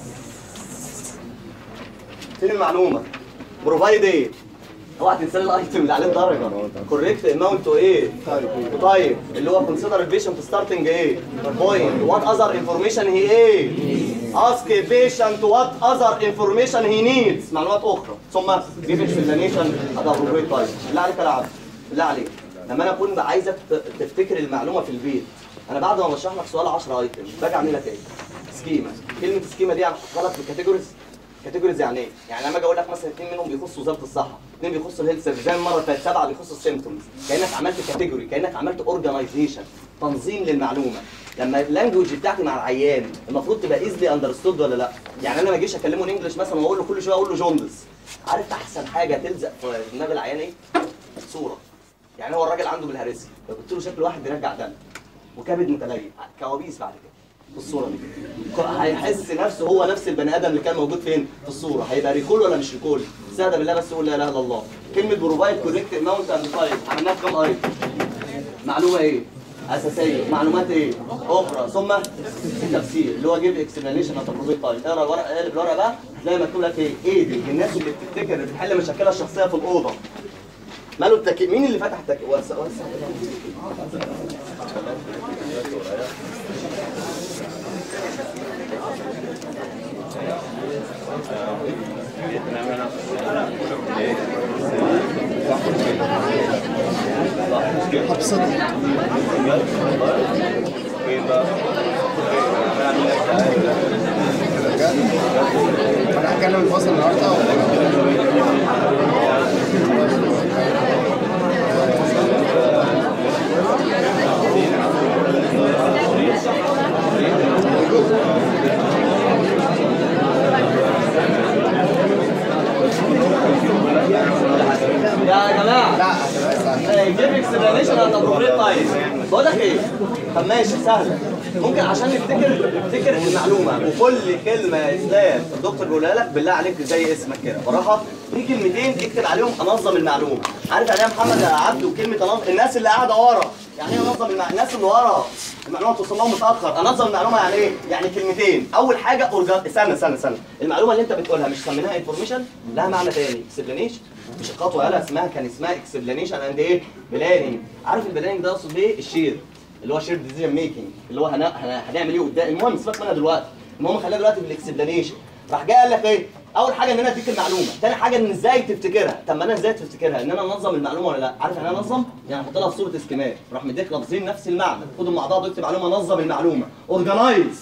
فين المعلومه؟ بروفايد ايه؟ اوعى تنسى الايتم اللي عليه الدرجه. كوريكت اماونت ايه؟ طيب اللي هو كونسيدر البيشنت ستارتنج ايه؟ بوينت. وات اذر انفورميشن هي ايه؟ اسك بيشنت وات اذر انفورميشن هي نيدز. معلومات اخرى. ثم جيف اكسبلانيشن ات ابروبريت تايم. بالله عليك يا عبد، بالله عليك لما انا اكون عايزك تفتكر المعلومه في البيت، انا بعد ما بشرح لك سؤال 10 ايتم باجي اعمل لك ايه؟ سكيما. كلمه سكيما دي هحطها لك في كاتيجوريز. كاتيجوريز يعني ايه؟ يعني لما اجي اقول لك مثلا اثنين منهم بيخصوا وزاره الصحه، اثنين بيخصوا الهيلث سيرفيس، زي المره اللي فاتت 7 بيخصوا السيمتومز. كانك عملت كاتيجوري، كانك عملت اورجنايزيشن، تنظيم للمعلومه. لما اللانجوج بتاعتي مع العيان المفروض تبقى ايزلي اندرستود ولا لا؟ يعني انا ما اجيش اكلمه انجلش مثلا واقول له كل شويه اقول له جوندس. عارف احسن حاجه تلزق في دماغ العيان ايه؟ صوره. يعني هو الراجل عنده بالهرسي، لو قلت له شكل واحد بيرجع دم وكبد متليف، كوابيس بعد كده بالصوره دي هيحس نفسه هو نفس البني ادم اللي كان موجود فين في الصوره. هيبقى ريكول ولا مش ريكول؟ استهدى بالله بس قول لا اله الا الله. كلمه بروفايد كوريكت اماونت اند تايم عملناها في كام ايتم؟ معلومه ايه؟ اساسيه. معلومات ايه؟ اخرى. ثم التفسير اللي هو جيب اكسبلانيشن ات ابروبريت تايم. اقرا الورق، اقلب الورق بقى هتلاقي مكتوب لك ايه؟ ايه دي؟ الناس اللي بتفتكر اللي بتحل مشاكلها الشخصيه في الاوضه. ماله التكييف؟ مين اللي فتح التكييف؟ انا هتكلم الفصل النهارده يا جماعه لا جيب اكسبلانيشن ات ابروبريت تايم. بقول لك ايه؟ طب ماشي سهله. ممكن عشان نفتكر المعلومه وكل كلمه يا اسلام الدكتور بيقولها لك بالله عليك زي اسمك كده براحه، في كلمتين اكتب عليهم انظم المعلومه. عارف يعني ايه يا محمد عبده كلمه انظم؟ الناس اللي قاعده ورا يعني ايه انظم الناس اللي ورا المعلومه توصل لهم متاخر. انظم المعلومه يعني ايه؟ يعني كلمتين. اول حاجه استنى المعلومه اللي انت بتقولها مش سميناها انفورميشن، لها معنى ثاني اكسبلانيشن. مش الخطوه يالا كان اسمها اكسبلانيشن اند ايه؟ بلاننج. عارف البلاننج ده يقصد بايه؟ الشير اللي هو شير ديسيجن ميكنج، اللي هو هنعمل ايه قدام. المهم سيبك منها دلوقتي، المهم خلينا دلوقتي في الاكسبلانيشن. راح جاي قال لك ايه؟ اول حاجه ان انا اديك المعلومه، ثاني حاجه ان ازاي تفتكرها. طب ما انا ازاي تفتكرها؟ ان انا انظم المعلومه ولا لا؟ عارف يعني ايه انظم؟ يعني احط لها في صوره اسكيمات، راح مديك لفظين نفس المعنى، خدهم مع بعض واكتب عليهم انظم المعلومه. اورجنايز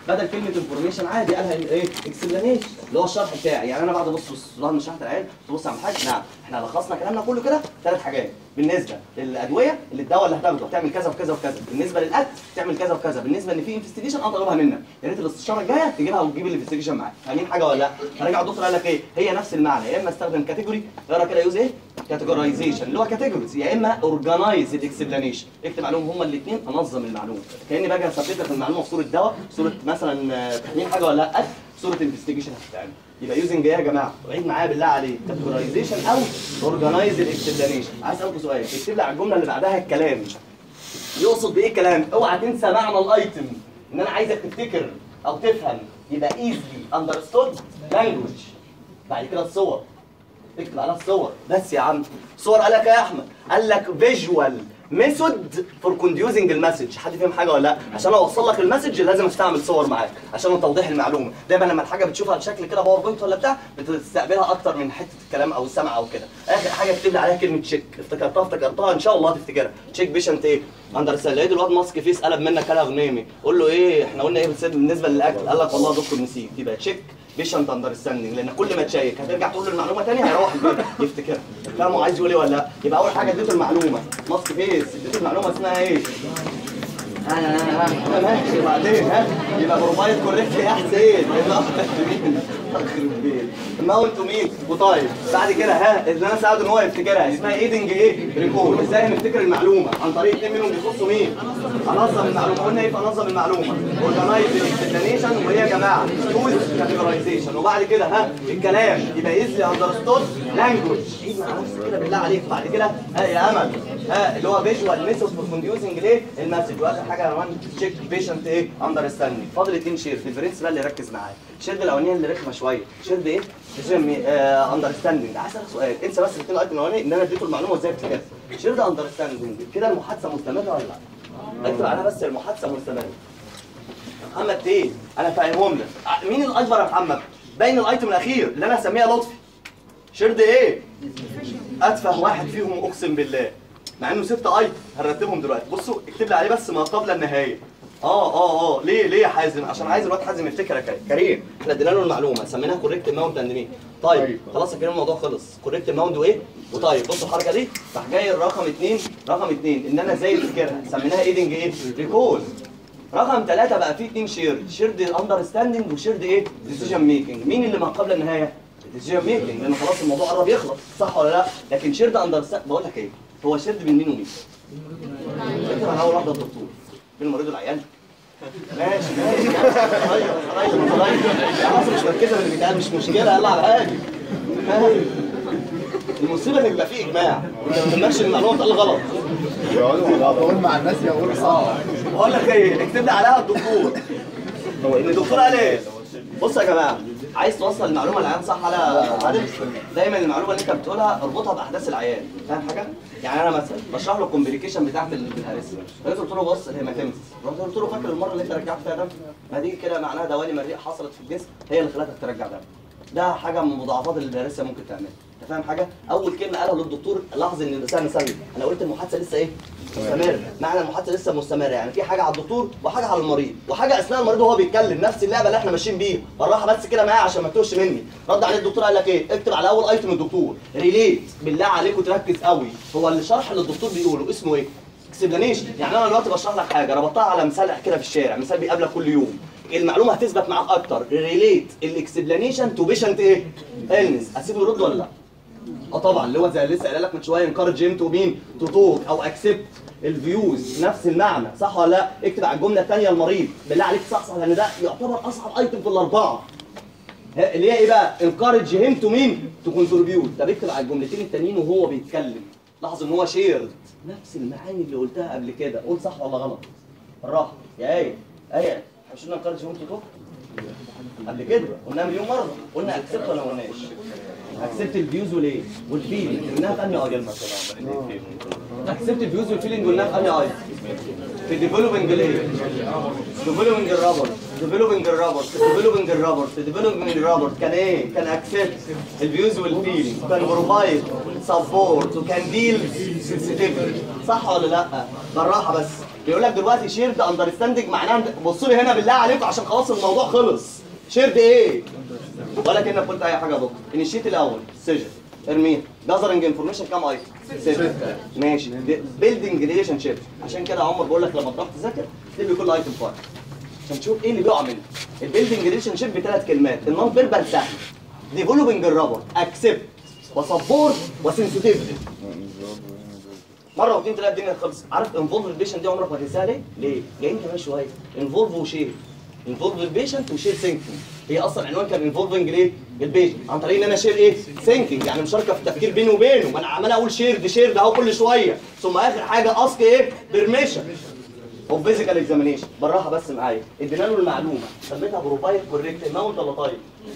بدل كلمه انفورميشن عادي قالها ايه اكسبلانيشن اللي هو الشرح بتاعي. يعني انا بعد بص بعد ما شرحت العيال تبص على حاجه. نعم احنا لخصنا كلامنا كله كده 3 حاجات. بالنسبه للادويه اللي الدواء اللي هتاخده تعمل كذا وكذا وكذا، بالنسبه للاكل تعمل كذا وكذا، بالنسبه ان في انفستيجيشن اطلبها منك يا ريت الاستشاره الجايه تجيبها وتجيب الانفستيجيشن معاك. فاهمين حاجه ولا لا؟ هرجع الدكتور قال لك ايه؟ هي نفس المعنى، يا اما استخدم كاتيجوري اقرا كده يوز ايه؟ كاتيجورايزيشن اللي هو كاتيجوريز، يا اما اورجنايز الاكسبلانيشن. اكتب عليهم هما الاثنين انظم المعلومه. كاني باجي اثبت لك المعلومه في صوره دواء، صوره مثلا تحليل حاجه ولا لا، صوره انفستيجيشن هتتعمل. يبقى يوزنج ايه يا جماعه؟ عيد معايا بالله عليك، كاتيجورايزيشن او اورجنايز الاكسبلانيشن. عايز اسالكم سؤال، اكتب لي على الجمله اللي بعدها الكلام. يقصد بايه الكلام؟ اوعى تنسى معنى الايتم، ان انا عايزك تفتكر او تفهم. يبقى easily understood language. بعد كده الصور، اكتب عليها الصور بس يا عم. صور قال لك يا احمد؟ قال لك فيجوال ميثود فور كونديوزنج المسج. حد فاهم حاجه ولا لا؟ عشان اوصل لك المسج لازم استعمل صور معاك عشان توضيح المعلومه. دايما لما الحاجه بتشوفها بشكل كده باوربوينت ولا بتاع بتستقبلها اكتر من حته الكلام او السمع او كده. اخر حاجه اكتب لي عليها كلمه تشيك. افتكرتها ان شاء الله هتفتكرها. تشيك بيشنت ايه؟ اندرستاند. لقيت الواد ماسك فيس قلب منك كده غنيمي، قول له ايه احنا قلنا ايه بالنسبه للاكل؟ قال لك والله يا دكتور نسيت. يبقى تشيك بيشنت اندرستاندنج، لان كل ما تشيك هترجع تقول له المعلومه ثانيه هيروح البيت يفتكرها. فاهموا عايز يقول ايه ولا لا؟ يبقى اول حاجه اديته المعلومه ماسك فيس، اديته المعلومه اسمها ايه؟ ماشي. وبعدين يبقى بروفايد كوريكت يا حسين. ماونت ومين وطيب. بعد كده اللي انا ساعده ان هو يفتكرها اسمها ايدنج ايه؟ ريكول. ازاي نفتكر المعلومه؟ عن طريق 2 منهم بيخصوا مين؟ انظم المعلومه. قلنا ايه؟ انظم المعلومه. اورجنايز الاكسبلانيشن، وهي يا جماعه يوز كاتيجورايزيشن. وبعد كده الكلام يبقى ايزلي اندرستود لانجوج. عيد مع نفسك كده بالله عليك. بعد كده يا امل اللي هو فيجوال ميثود فور كونديوزنج ليه؟ المسج. واخر حاجه يا مان تشيك بيشنت ايه؟ اندرستاندنج. فاضل 2 شيرد. البرنس بقى اللي ركز معايا. الشيرد الاولانيه اللي رخمه شويه. شيرد ايه؟ اندرستاندنج. عايز اسالك سؤال، انسى بس الاثنين الايتم الاولاني ان انا اديته المعلومه ازاي بتتكتب. شيرد اندرستاندنج كده المحادثه مستمره ولا لا؟ اكتب عليها بس المحادثه مستمره. محمد ايه؟ انا فاهمهم لك. مين الاكبر يا محمد؟ باين الايتم الاخير اللي انا هسميها لطفي. شيرد ايه؟ اتفه واحد فيهم اقسم بالله، مع انه 6 ايتم هنرتبهم دلوقتي. بصوا اكتب لي عليه بس ما قبل النهايه. ليه يا حازم؟ عشان عايز الواد حازم يفتكر يا كريم. احنا ادينا له المعلومه سميناها كوريكت ماونت اند مين. طيب خلاص يا كريم الموضوع خلص. كوريكت ماونت وايه؟ وطيب بصوا الحركه دي راح جاي رقم 2 ان انا ازاي افتكرها سميناها ايدنج ايه؟ ريكول. رقم 3 بقى فيه 2 شيرد اندرستاندنج وشيرد ايه؟ ديسيجن ميكنج. مين اللي ما قبل النهايه؟ ديسيجن ميكنج، لان خلاص الموضوع قرب يخلص، صح ولا لا؟ لكن شيرد اندرستاند بقول لك ايه؟ هو شيرد بين مين ومين؟ اكتب على اول واحده الدكتور بين المريض والعيان. ماشي خلاص مش مركزه باللي بيتقال، مش مشكله يلا على حاجه. المصيبه ان يبقى فيه اجماع، انت ما تمشي المعلومه تقال غلط. بقول مع الناس يقول صح. بقول لك ايه؟ اكتب لي عليها الدكتور. ان الدكتور قال ايه؟ بصوا يا جماعه، عايز توصل المعلومه للعيان صح على عادل؟ دايما المعلومه اللي انت بتقولها اربطها باحداث العيان، فاهم حاجه؟ يعني انا مثلا بشرح له الكومبليكيشن بتاعت الهرس، قلت له بص الهيماتيمس، رحت قلت له فاكر المره اللي انت رجعت فيها دم؟ ما دي كده معناها دوالي مريء حصلت في الجسم هي اللي خلتك ترجع دم. ده حاجه من مضاعفات اللي الهرسه ممكن تعملها، انت فاهم حاجه؟ اول كلمه قالها للدكتور لاحظ ان ثانيه انا قلت المحادثه لسه ايه؟ مستمر. معنى المحادثه لسه مستمره يعني في حاجه على الدكتور وحاجه على المريض وحاجه اثناء المريض وهو بيتكلم، نفس اللعبه اللي احنا ماشيين بيها. بالراحه بس كده معايا عشان ما تتوهش مني. رد عليه الدكتور قال لك ايه؟ اكتب على اول ايتم الدكتور ريليت. بالله عليكم تركز قوي، هو اللي شرح اللي الدكتور بيقوله اسمه ايه؟ اكسبلانيشن. يعني انا دلوقتي بشرح لك حاجه ربطتها على مثال كده في الشارع، مثال بيقابلك كل يوم، المعلومه هتثبت معاك اكتر. ريليت الاكسبلانيشن تو بيشنت ايه؟ النس. اسيبه يرد ولا لا؟ طبعا، اللي هو زي لسه قايل لك من شويه انكارج هيم تو مين؟ تو توك او اكسبت الفيوز، نفس المعنى، صح ولا لا؟ اكتب على الجمله الثانيه المريض، بالله عليك صح لان ده يعتبر اصعب ايتم في الاربعه. اللي هي ايه بقى؟ انكارج هيم تو مين؟ تو كونتريبيوت. طب اكتب على الجملتين التانيين وهو بيتكلم، لاحظ ان هو شيرد نفس المعاني اللي قلتها قبل كده، قول صح ولا غلط؟ بالراحه يا ايه؟ ايه مش قلنا انكارج هيم تو توك؟ قبل كده قلناها مليون مره، قلنا اكسبت ولا ما قلناش؟ اكسبت الفيوز وليه؟ والفيلينج قلناها في انهي ايتم؟ اكسبت الفيوز والفيلينج قلناها في انهي ايتم؟ في ديفلوبنج الايه؟ ديفلوبنج الرابر، ديفلوبنج الرابر، ديفلوبنج الرابر، ديفلوبنج الرابر كان ايه؟ كان اكسبت الفيوز والفيلينج، كان بروفايد سبورت، وكان ديل سنسيتيفيتي. صح ولا لا؟ بالراحه بس. بيقول لك دلوقتي شيرد اندرستاندنج معناها بصوا لي هنا بالله عليكم عشان خلاص الموضوع خلص. شيرد ايه؟ ولا كانك قلت اي حاجه يا دكتور. انيشيت الاول سجن ارميه. جاذرنج انفورميشن كام ايتم؟ 6. ماشي. بيلدنج ريليشن شيب. عشان كده يا عمر بقول لك لما تروح تذاكر تكتب كل ايتم فايل عشان تشوف ايه اللي بيقع منه. البيلدنج ريليشن شيب بثلاث كلمات. النون فيربال سهل. ديفلوبنج الرابر، اكسبت وسبورت وسنسيتيفيتي. مره واثنين تلاقي الدنيا خلصت. عارف انفولف البيشنت دي عمرك ما تنساها ليه؟ ليه؟ جايين كمان شويه. انفولف وشير. انفولف البيشنت وشير ثينكينج. هي اصلا عنوان كان انفولفنج ليه؟ البيشنت عن طريق ان انا شير ايه؟ ثينكينج، يعني مشاركه في التفكير بيني وبينه. ما انا عمال اقول شير اهو كل شويه. ثم اخر حاجه اسك ايه؟ بيرميشن اوف فيزيكال اكزامينيشن. بالراحه بس معايا. ادينا له المعلومه سميتها بروفايل كوريكت اماونت ولا تايب؟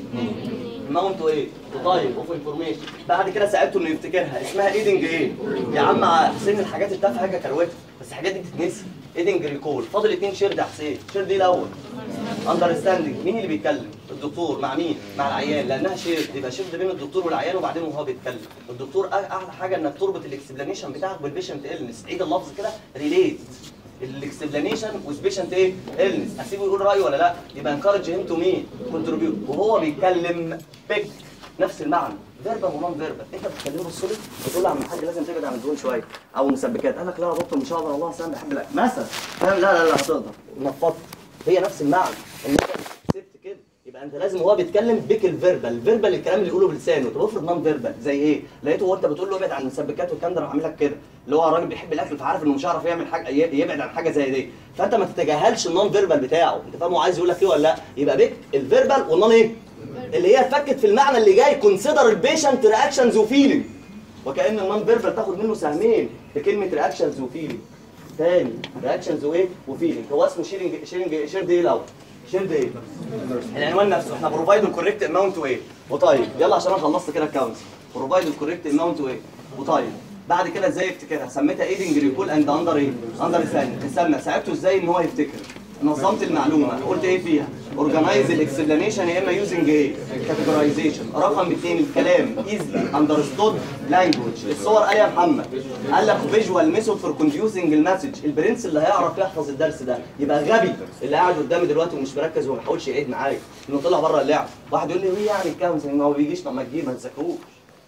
اماونت ايه؟ تايب اوف انفورميشن. بعد كده ساعدته انه يفتكرها. اسمها ايدنج ايه؟ يا عم حسين الحاجات التافهه حاجه كروته بس الحاجات دي بتتنسي. ايدنج ريكول. فاضل 2 شير ده حسين. شير دي الاول اندرستاندنج. مين اللي بيتكلم؟ الدكتور. مع مين؟ مع العيان. لانها شير يبقى شير بين الدكتور والعيان وبعدين وهو بيتكلم. الدكتور اعلى حاجه انك تربط الاكسبلانيشن بتاعك بالبيشنت النس. عيد اللفظ كده ريليت الاكسبلانيشن وسبيشنت ايه؟ النس. اسيبه يقول رايه ولا لا؟ يبقى انكارج هيم تو مين؟ كونتريبيوت. وهو بيتكلم بيك نفس المعنى. فيربال ونون فيربال. انت بتكلمه بالسوليد بتقول له يا عم الحاج لازم تبعد عن الدهون شويه او مسبكات. قال لك لا يا دكتور مش هقدر والله انا بحب الاكل مثلا. فاهم؟ لا هتقدر. نفضت. هي نفس المعنى. ان انت سبت كده يبقى انت لازم وهو بيتكلم بيك الفيربال الكلام اللي يقوله بلسانه. طب افرض نون فيربال زي ايه؟ لقيته وانت بتقول له ابعد عن المسبكات والكلام ده راح عامل لك كده اللي هو الراجل بيحب الاكل فعارف انه مش هيعرف يعمل حاجه يبعد عن حاجه زي دي. فانت ما تتجاهلش النون فيربال بتاعه. انت فاهم هو عايز يقول لك ايه ولا لا؟ يبقى بيك الفيربال والنون ايه؟ اللي هي اتفكت في المعنى اللي جاي. كونسيدر البيشنت رياكشنز وفيلينج. وكأن النون فيربال تاخد منه سهمين في كلمه رياكشنز وفيلينج. تاني رياكشنز وايه؟ وفيلينج. هو اسمه شير دي الاول. شير دي ايه؟ العنوان نفسه. احنا بروفايد الكوريكت اماونت وايه؟ وطيب. يلا عشان انا خلصت كده الكاونت. بروفايد الكوريكت اماونت وايه؟ وطيب. بعد كده ازاي يفتكرها؟ سميتها ايدنج ريكول اند اندر ايه؟ اندر ثانيه. ساعدته ازاي ان هو يفتكر؟ نظمت المعلومه. قلت ايه فيها؟ اورجنايز الاكسبلانيشن يا اما يوزنج ايه؟ كاتيجورايزيشن. رقم 2 الكلام ايزلي اندرستود لانجوج. الصور قال يا محمد قال لك فيجوال ميثود فور كونديوسنج المسج. البرنس اللي هيعرف يحفظ الدرس ده يبقى غبي اللي قاعد قدامي دلوقتي ومش مركز وما بيحاولش يعيد معايا انه طلع بره اللعب. واحد يقول لي ايه يعني الكاونسلنج ما هو بيجيش. طب ما تجيب ما تذاكروش.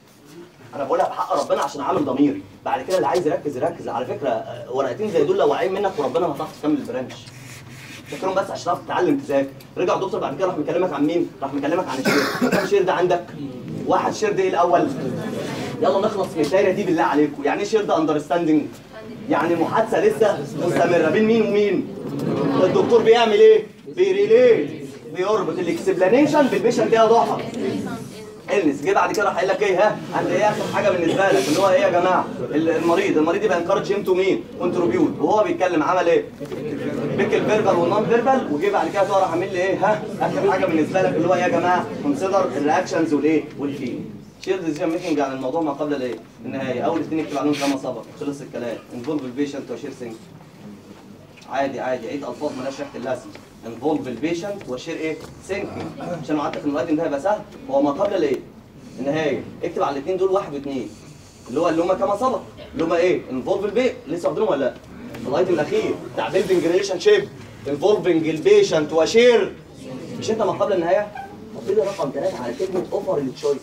انا بقولها بحق ربنا عشان عامل ضميري. بعد كده اللي عايز يركز يركز. على فكره ورقتين زي دول لو واقعين منك وربنا ما هتعرف تكمل البرانش. فاكرهم بس عشان تعرف تتعلم تذاكر. رجع الدكتور بعد كده راح مكلمك عن مين؟ راح مكلمك عن الشير. كم شير ده عندك؟ واحد. شير ده ايه الاول؟ يلا نخلص من الدايره دي بالله عليكم. يعني ايه شير ده اندرستاندنج؟ يعني محادثه لسه مستمره بين مين ومين؟ الدكتور بيعمل ايه؟ بيريليت بيربط الاكسبلانيشن بالبيشنت. يا ضحى النس. جه بعد كده راح قايل لك ايه؟ ها عند ايه اخر حاجه بالنسبه لك اللي هو ايه يا جماعه؟ المريض يبقى انكارج هيم تو مين؟ كونتريبيوت. وهو بيتكلم عمل ايه؟ بيك الفيربال والنون فيربال. وجه بعد كده راح عامل لي ايه؟ ها اخر حاجه بالنسبه لك اللي هو ايه يا جماعه؟ كونسيدر الرياكشنز والايه؟ والفيلينج. شير ديسيجن ميكنج عن الموضوع ما قبل الايه؟ النهايه. اول اثنين اكتب عليهم كما سبق. خلص الكلام. انفولف البيشنت وشير ثينك. عادي عيد الفاظ مالهاش ريحه اللازم. انفولف البيشنت وشير ايه؟ ثينكينج. عشان لو قعدت في المقدم ده هيبقى سهل. هو ما قبل الايه؟ النهايه. اكتب على الاثنين دول 1 و2 اللي هم كما سبق اللي هم ايه؟ انفولف البيشنت. لسه واخدينهم ولا لا؟ الايتم الاخير بتاع بيلدنج ريليشن شيب. انفولفنج البيشنت وشير. مش انت ما قبل النهايه؟ حط لي رقم 3 على كلمه اوفر للتشويس.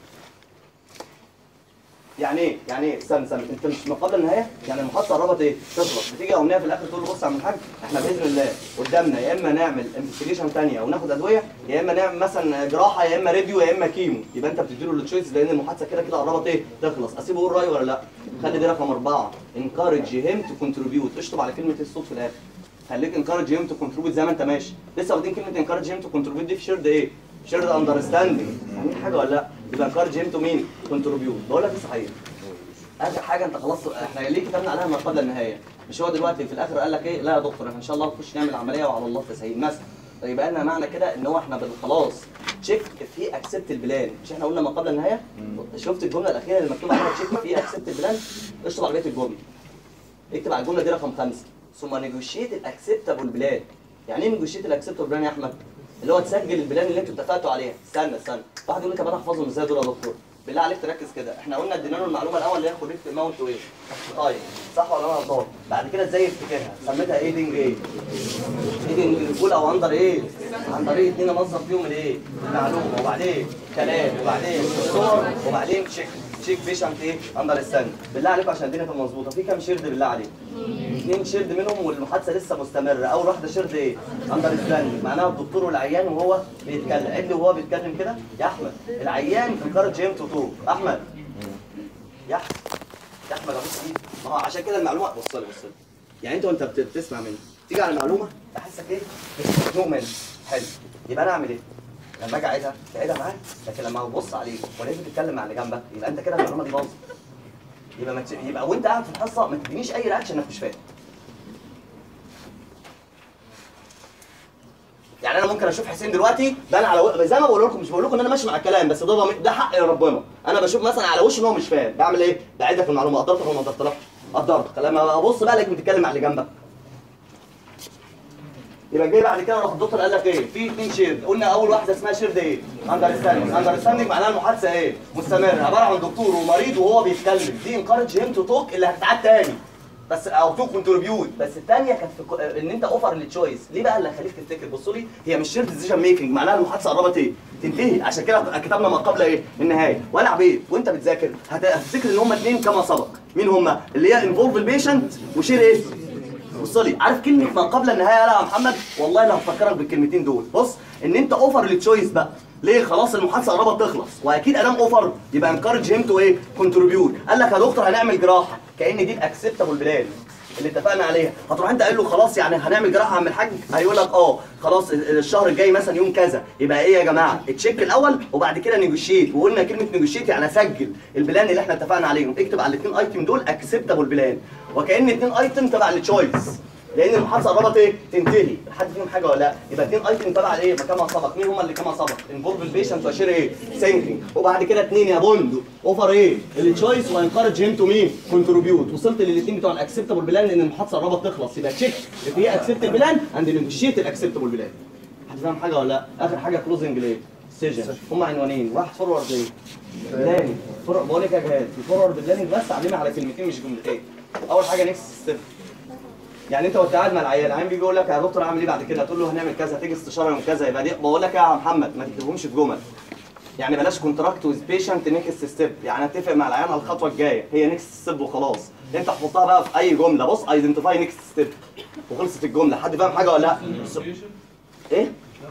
يعني ايه؟ استنى انت مش ما قبل النهايه؟ يعني المحادثه قربت ايه؟ تخلص. بتيجي امنيه في الاخر تقول له بص يا عم الحاج احنا باذن الله قدامنا يا اما نعمل انفستيجيشن ثانيه وناخد ادويه يا اما نعمل مثلا جراحه يا اما راديو يا اما كيمو. يبقى انت بتدي له التشويس لان المحادثه كده قربت ايه؟ تخلص. اسيبه يقول رايه ولا لا؟ خلي دي رقم 4. انكارج هيم تو كونتريبيوت. اشطب على كلمه الصوت في الاخر. خليك انكارج هيم تو كونتريبيوت زي ما انت ماشي. لسه واخدين كلمه انكارج هيم تو كونتريبيوت دي في شيرد ايه؟ شيرد اندرستاندنج. فاهمين حاجه ولا لا؟ يبقى انكارج هيم تو مين؟ كونتريبيوت. بقول لك ايه صحيح؟ اخر حاجه انت خلاص احنا ليه كتبنا عليها ما قبل النهايه؟ مش هو دلوقتي في الاخر قال لك ايه؟ لا يا دكتور احنا ان شاء الله نخش نعمل عمليه وعلى الله تسهيل مثلا. يبقى لنا معنى كده ان هو احنا خلاص تشيك في اكسبت البلان. مش احنا قلنا ما قبل النهايه؟ شفت الجمله الاخيره اللي مكتوب عليها تشيك في اكسبت البلان؟ اشطب على بقيه الجمله. اكتب على الجمله دي رقم 5. ثم نيجوشيت الاكسبتابل بلان. يعني ايه نيجوشيت الاكسبتابل بلان يا احمد؟ اللي هو تسجل البلان اللي انتوا اتفقتوا عليها. استنى واحد يقول لي طب انا احفظهم ازاي دول يا دكتور؟ بالله عليك تركز كده، احنا قلنا ادينا له المعلومه الاول اللي هي كوريكت اماونت وايه؟ طيب صح ولا انا غلطان؟ بعد كده ازاي يفتكرها؟ سميتها ايدنج ايه؟ ايدنج الاولى او اندر ايه؟ عن طريق اتنين انظف فيهم الايه؟ المعلومه، وبعدين كلام، وبعدين صور، وبعدين تشيك بيشنت ايه؟ اندر ستاند. بالله عليكم عشان الدنيا تبقى مظبوطه، في كام شيرد بالله عليكم؟ 2 شيرد منهم والمحادثه لسه مستمره. اول واحده شيرد ايه؟ اندر ستاند، معناها الدكتور والعيان وهو بيتكلم. عد وهو بيتكلم كده يا احمد، العيان انكرج هيم تو توك. احمد يا احمد ابص ايدي، ما هو عشان كده المعلومه. بص لي يعني انت وانت بتسمع مني تيجي على المعلومه تحسك ايه؟ مؤمن. حلو، يبقى انا اعمل ايه؟ لما اجي تعيدها معاك، لكن لما ابص عليك ولازم تتكلم مع اللي جنبك يبقى انت كده المعلومه دي باظت. يبقى وانت قاعد في الحصه ما تدينيش اي رياكشن انك مش فاهم. يعني انا ممكن اشوف حسين دلوقتي ده انا على زي ما بقول لكم، مش بقول لكم ان انا ماشي مع الكلام، بس ده حق ربنا. انا بشوف مثلا على وشه ان هو مش فاهم، بعمل ايه؟ بعيد لك المعلومه. قدرتك ولا ما قدرتلكش؟ قدرتك. لما ابص بقى لك بتتكلم مع اللي جنبك، يبقى جاي بعد كده راح الدكتور قال لك ايه؟ في 2 شيرد. قلنا اول واحده اسمها شيرد ايه؟ اندرستاندنج معناها المحادثه ايه؟ مستمره، عباره عن دكتور ومريض وهو بيتكلم. دي انكارج هيم تو توك اللي هتتعاد تاني بس، او تو كونتريبيوت. بس الثانيه كانت في ان انت اوفر للتشويس. ليه بقى اللي خليك تفتكر؟ بصوا لي، هي مش شيرد ديسيجن ميكنج، معناها المحادثه قربت ايه؟ تنتهي. عشان كده كتبنا ما قبل ايه؟ النهايه. وانا عبيد وانت بتذاكر هتفتكر ان هم 2 كما سبق. مين هم؟ اللي هي انفولف البيشنت وشير ايه؟ بص لي، عارف كلمه ما قبل النهايه يا محمد؟ والله انا هفكرك بالكلمتين دول. بص، ان انت اوفر للتشويس بقى. ليه؟ خلاص المحادثه قربت تخلص، واكيد ادام اوفر يبقى انكارج هيم تو ايه؟ كونتريبيوت. قال لك يا دكتور هنعمل جراحه، كأن دي الاكسبتابل بلان اللي اتفقنا عليها. هتروح انت قايل له خلاص يعني هنعمل جراحه يا عم الحاج؟ هيقول لك خلاص الشهر الجاي مثلا يوم كذا. يبقى ايه يا جماعه؟ تشيك الاول وبعد كده نيجوشيت. وقلنا كلمه نيجوشيت يعني اسجل البلان اللي احنا اتفقنا عليهم. اكتب على الاثنين ايتم دول اكسبتابل بلان، وكأن 2 ايتم تبع التشويس، لان المحادثه قربت ايه؟ تنتهي. حد فيهم حاجه ولا لا؟ يبقى 2 ايتم تبع ايه؟ كما سبق. مين هم اللي كما سبق؟ انفولف البيشنت واشير ايه؟ ثينكينج. وبعد كده 2 يا بوندو اوفر ايه؟ التشويس وانكارج هيم تو مين؟ كونتريبيوت. وصلت للاثنين بتوع الاكسبتابل بلان لان المحادثه قربت تخلص. يبقى تشيك if هي اكسبتابل بلان اند نيجوشيت الاكسبتابل بلان. حد فاهم حاجه ولا لا؟ اخر حاجه كلوزنج ليه؟ سيجن. هم عنوانين، واحد فورورد ايه؟ بلاننج. بقول لك يا جهاد في فورورد بلاننج بس علمنا على كلمتين مش جملتين. اول حاجه نكست ستيب. يعني انت وانت قاعد مع العيان بيجي يقول لك يا دكتور اعمل ايه بعد كده؟ تقول له هنعمل كذا، تيجي استشاره يوم كذا. يبقى دي بقول لك يا محمد ما تكتبهمش في جمل. يعني بلاش كونتراكت ويز بيشنت نيكست ستيب، يعني اتفق مع العيان على الخطوه الجايه، هي نيكست ستيب وخلاص. انت حطها بقى في اي جمله. بص ايدنتيفاي نيكست ستيب وخلصت الجمله. حد فاهم حاجه ولا لا؟ ايه؟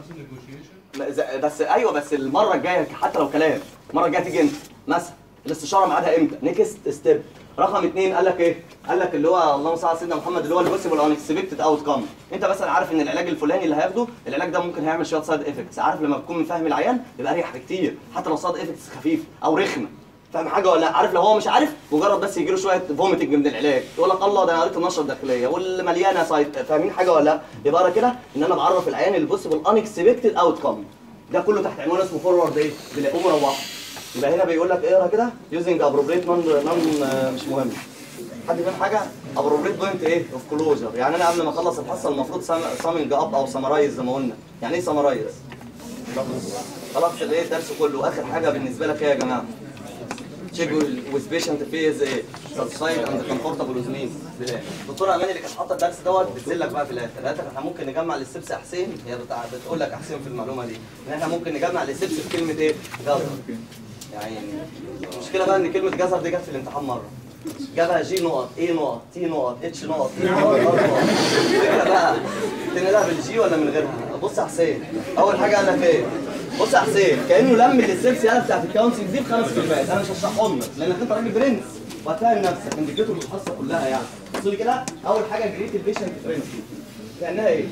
بس ايوه، بس المره الجايه حتى لو كلام، المره الجايه تيجي انت مثلا الاستشاره ميعادها امتى؟ نيكست ستيب. رقم 2 قال لك ايه؟ قال لك اللي هو اللهم صل على سيدنا محمد، اللي هو البوسيبل او اكسبكتد اوت كام. انت مثلا عارف ان العلاج الفلاني اللي هياخده، العلاج ده ممكن هيعمل شويه سايد افكتس. عارف لما بتكون فاهم العيان يبقى اريح بكتير، حتى لو سايد افكتس خفيف او رخمه. فاهم حاجه ولا لا؟ عارف لو هو مش عارف، مجرد بس يجي له شويه فوميتنج من العلاج يقول لك الله ده انا قريت النشره الداخليه واللي مليانه سايد. فاهمين حاجه ولا لا؟ يبقى انا كده ان انا بعرف العيان البوسيبل ان اكسبكتد اوت كام. ده كله تحت عنوان اسمه فورورد ايه؟ بنلاقوه مروحه. يبقى هنا بيقول لك اقرا كده يوزنج ابروبريت نون مش مهم. حد فاهم حاجه؟ ابروبريت بوينت ايه؟ اوف كلوجر. يعني انا قبل ما اخلص الحصه المفروض سامنج اب او سمرايز زي ما قلنا. يعني ايه سمرايز؟ خلاص الايه الدرس كله. اخر حاجه بالنسبه لك ايه يا جماعه؟ تشيك ويز بيشنت فيز ايه؟ ساتسفايد اند كومفورتابل ويز مين؟ الدكتوره اماني اللي كانت حاطه الدرس دوت بتزلك بقى في الاخر. قالت لك احنا ممكن نجمع الستبس يا حسين. هي بتقول لك يا حسين في المعلومه دي ان احنا ممكن نجمع الستبس في كلمه ايه؟ جزر. يعني المشكله بقى ان كلمه جزر دي جت في الامتحان مره. جابها جي نقط، اي نقط، تي نقط، اتش نقط، اي نقط، ار نقط. الفكره بقى تنقلها بالجي ولا من غيرها؟ بص يا حسين، اول حاجه قال لك ايه؟ بص يا حسين، كانه لم الستبس يالا بتاعت الكونسنج دي ب5 كلمات. انا مش هشرحهم لك لانك انت راجل برنس وهتفهم نفسك انديكيتور الحصه كلها. يعني بصوا لي كده، اول حاجه جريت البيشنت فريندلي. كانها ايه؟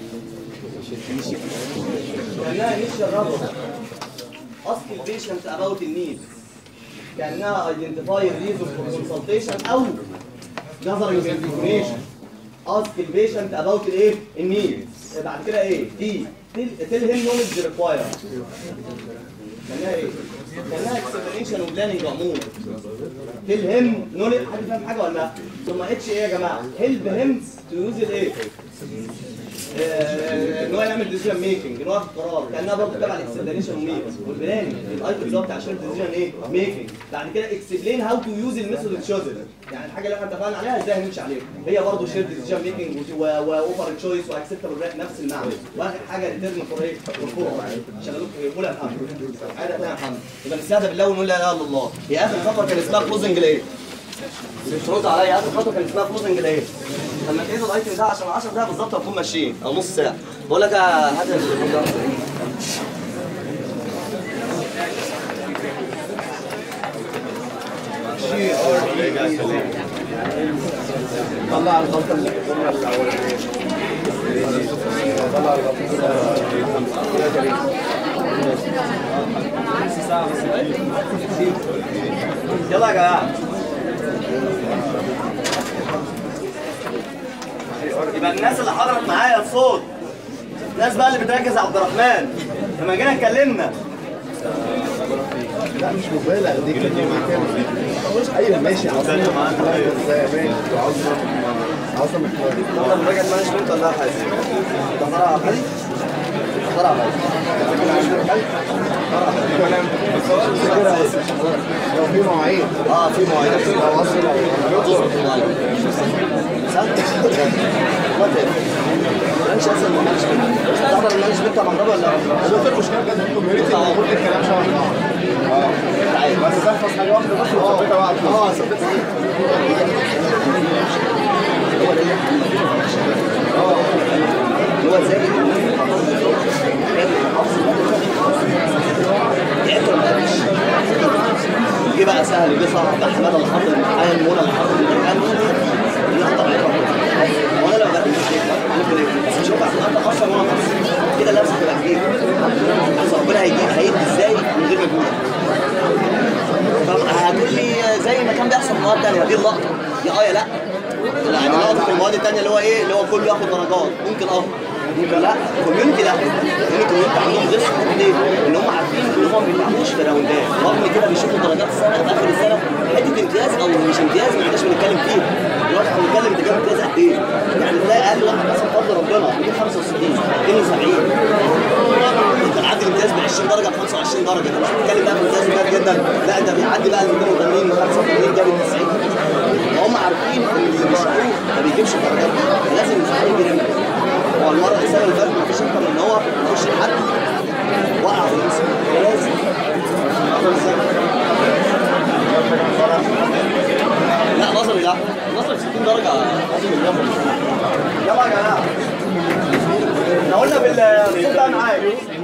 كانها انيشال رابط. اسك البيشنت اباوت النيد. كانها ايدنتيفاي ريزون فور كونسلتيشن او جذرنج انفورميشن. اسك البيشنت اباوت الايه؟ النيد. بعد كده ايه؟ دي تيل هيم نولج ريكوايرد. كانها ايه؟ كانها اكسبلانيشن وبلاننج عموما. هيل هيم نولج، حد فاهم حاجه ولا لا؟ ثم اتش ايه يا جماعه؟ هيلب هيم تو يوز الايه؟ ان هو يعمل ديسيجن ميكنج، ان هو ياخد قرار، كانها برضه تبع الاكسبلانيشن والبلاننج. الايتم اللي هو بتاع شير ديسيجن ايه؟ ميكنج. بعد كده اكسبلين هاو تو يوز الميثود تشوزن، يعني الحاجه اللي احنا اتفقنا عليها ازاي هنمشي عليها. هي برضه شير ديسيجن ميكنج واوفر تشويس واكسبتبل نفس المعنى. واخر حاجه ريتيرن فور ايه؟ فور شغلوك قول يا محمد. عاده ثانيه يا محمد. يبقى نستهدف بالله ونقول لا اله الا الله. هي اخر خطوه كان اسمها كلوزنج لايه؟ بترد عليا اخر خطوه كان اسمها كلوزنج لايه؟ لما تعيدوا الايتم ده عشان 10 دقايق بالظبط هنكون ماشيين او نص ساعه. بقول لك هات التليفون ده. طلع الغلطه اللي في الجمله الاولانيه. طلع الغلطه يلا يا جماعه. يبقى الناس اللي حضرت معايا الصوت، الناس بقى اللي بتركز عبد الرحمن لما جينا اتكلمنا. لا مش مبالغ دي كده. ايوه ماشي عظمه عظمه طب راجل مانجمنت ولا حاجه؟ تحضرها على حالي؟ تحضرها على لو في مواعيد في مواعيد لو وصل مش اسهل من المانجمنت. تحضر المانجمنت مع الرابع ولا لا؟ شوف المشكله بجد في الكوميونتي كل الكلام شبه بعض. بس تحفظ حاجه واحده بس وثبتها بعد. ثبتها هو ازاي جه بقى سهل جه صعب. احمد اللي حط الامتحان، منى اللي حط الامتحان، نقطع وانا لو بقى ممكن ايه بس شوف احمد اصلا وانا كده نفسك تبقى جديد. بس ربنا هيدي ازاي من غير مجهود. طب هتقول لي زي ما كان بيحصل في مواد ثانيه، دي اللقطه يا لا يعني لقطه المواد الثانيه اللي هو ايه اللي هو كله ياخد درجات ممكن ممكن لا. الكوميونتي لا، لان الكوميونتي عندهم غش ليه؟ ان هم عارفين ان هم ما بيتعاملوش في راوندات، رغم كده بيشوفوا درجات السنه في اخر السنه حته امتياز او مش امتياز ما عندناش بنتكلم فيها. دلوقتي احنا بنتكلم انت جايب امتياز قد ايه؟ يعني تلاقي اقل واحد مثلا بفضل ربنا 165 72 انت معدي الامتياز ب 20 درجه ب 25 درجه. انت مش بتتكلم بقى في امتياز كبير جدا، لا انت بيعدي بقى ال 280 و 85 جاب ال 90. وهم عارفين ان اللي بيشتغلوا ما بيجيبش درجات لازم يستحمل جدا. هو المره السنه اللي فاتت مفيش اكتر من ان هو يخش لحد وقع في الاسم لازم. لا نظري لا، نظري 60 درجه لازم. يلا يا جماعه احنا قلنا بالصوت بقى معايا،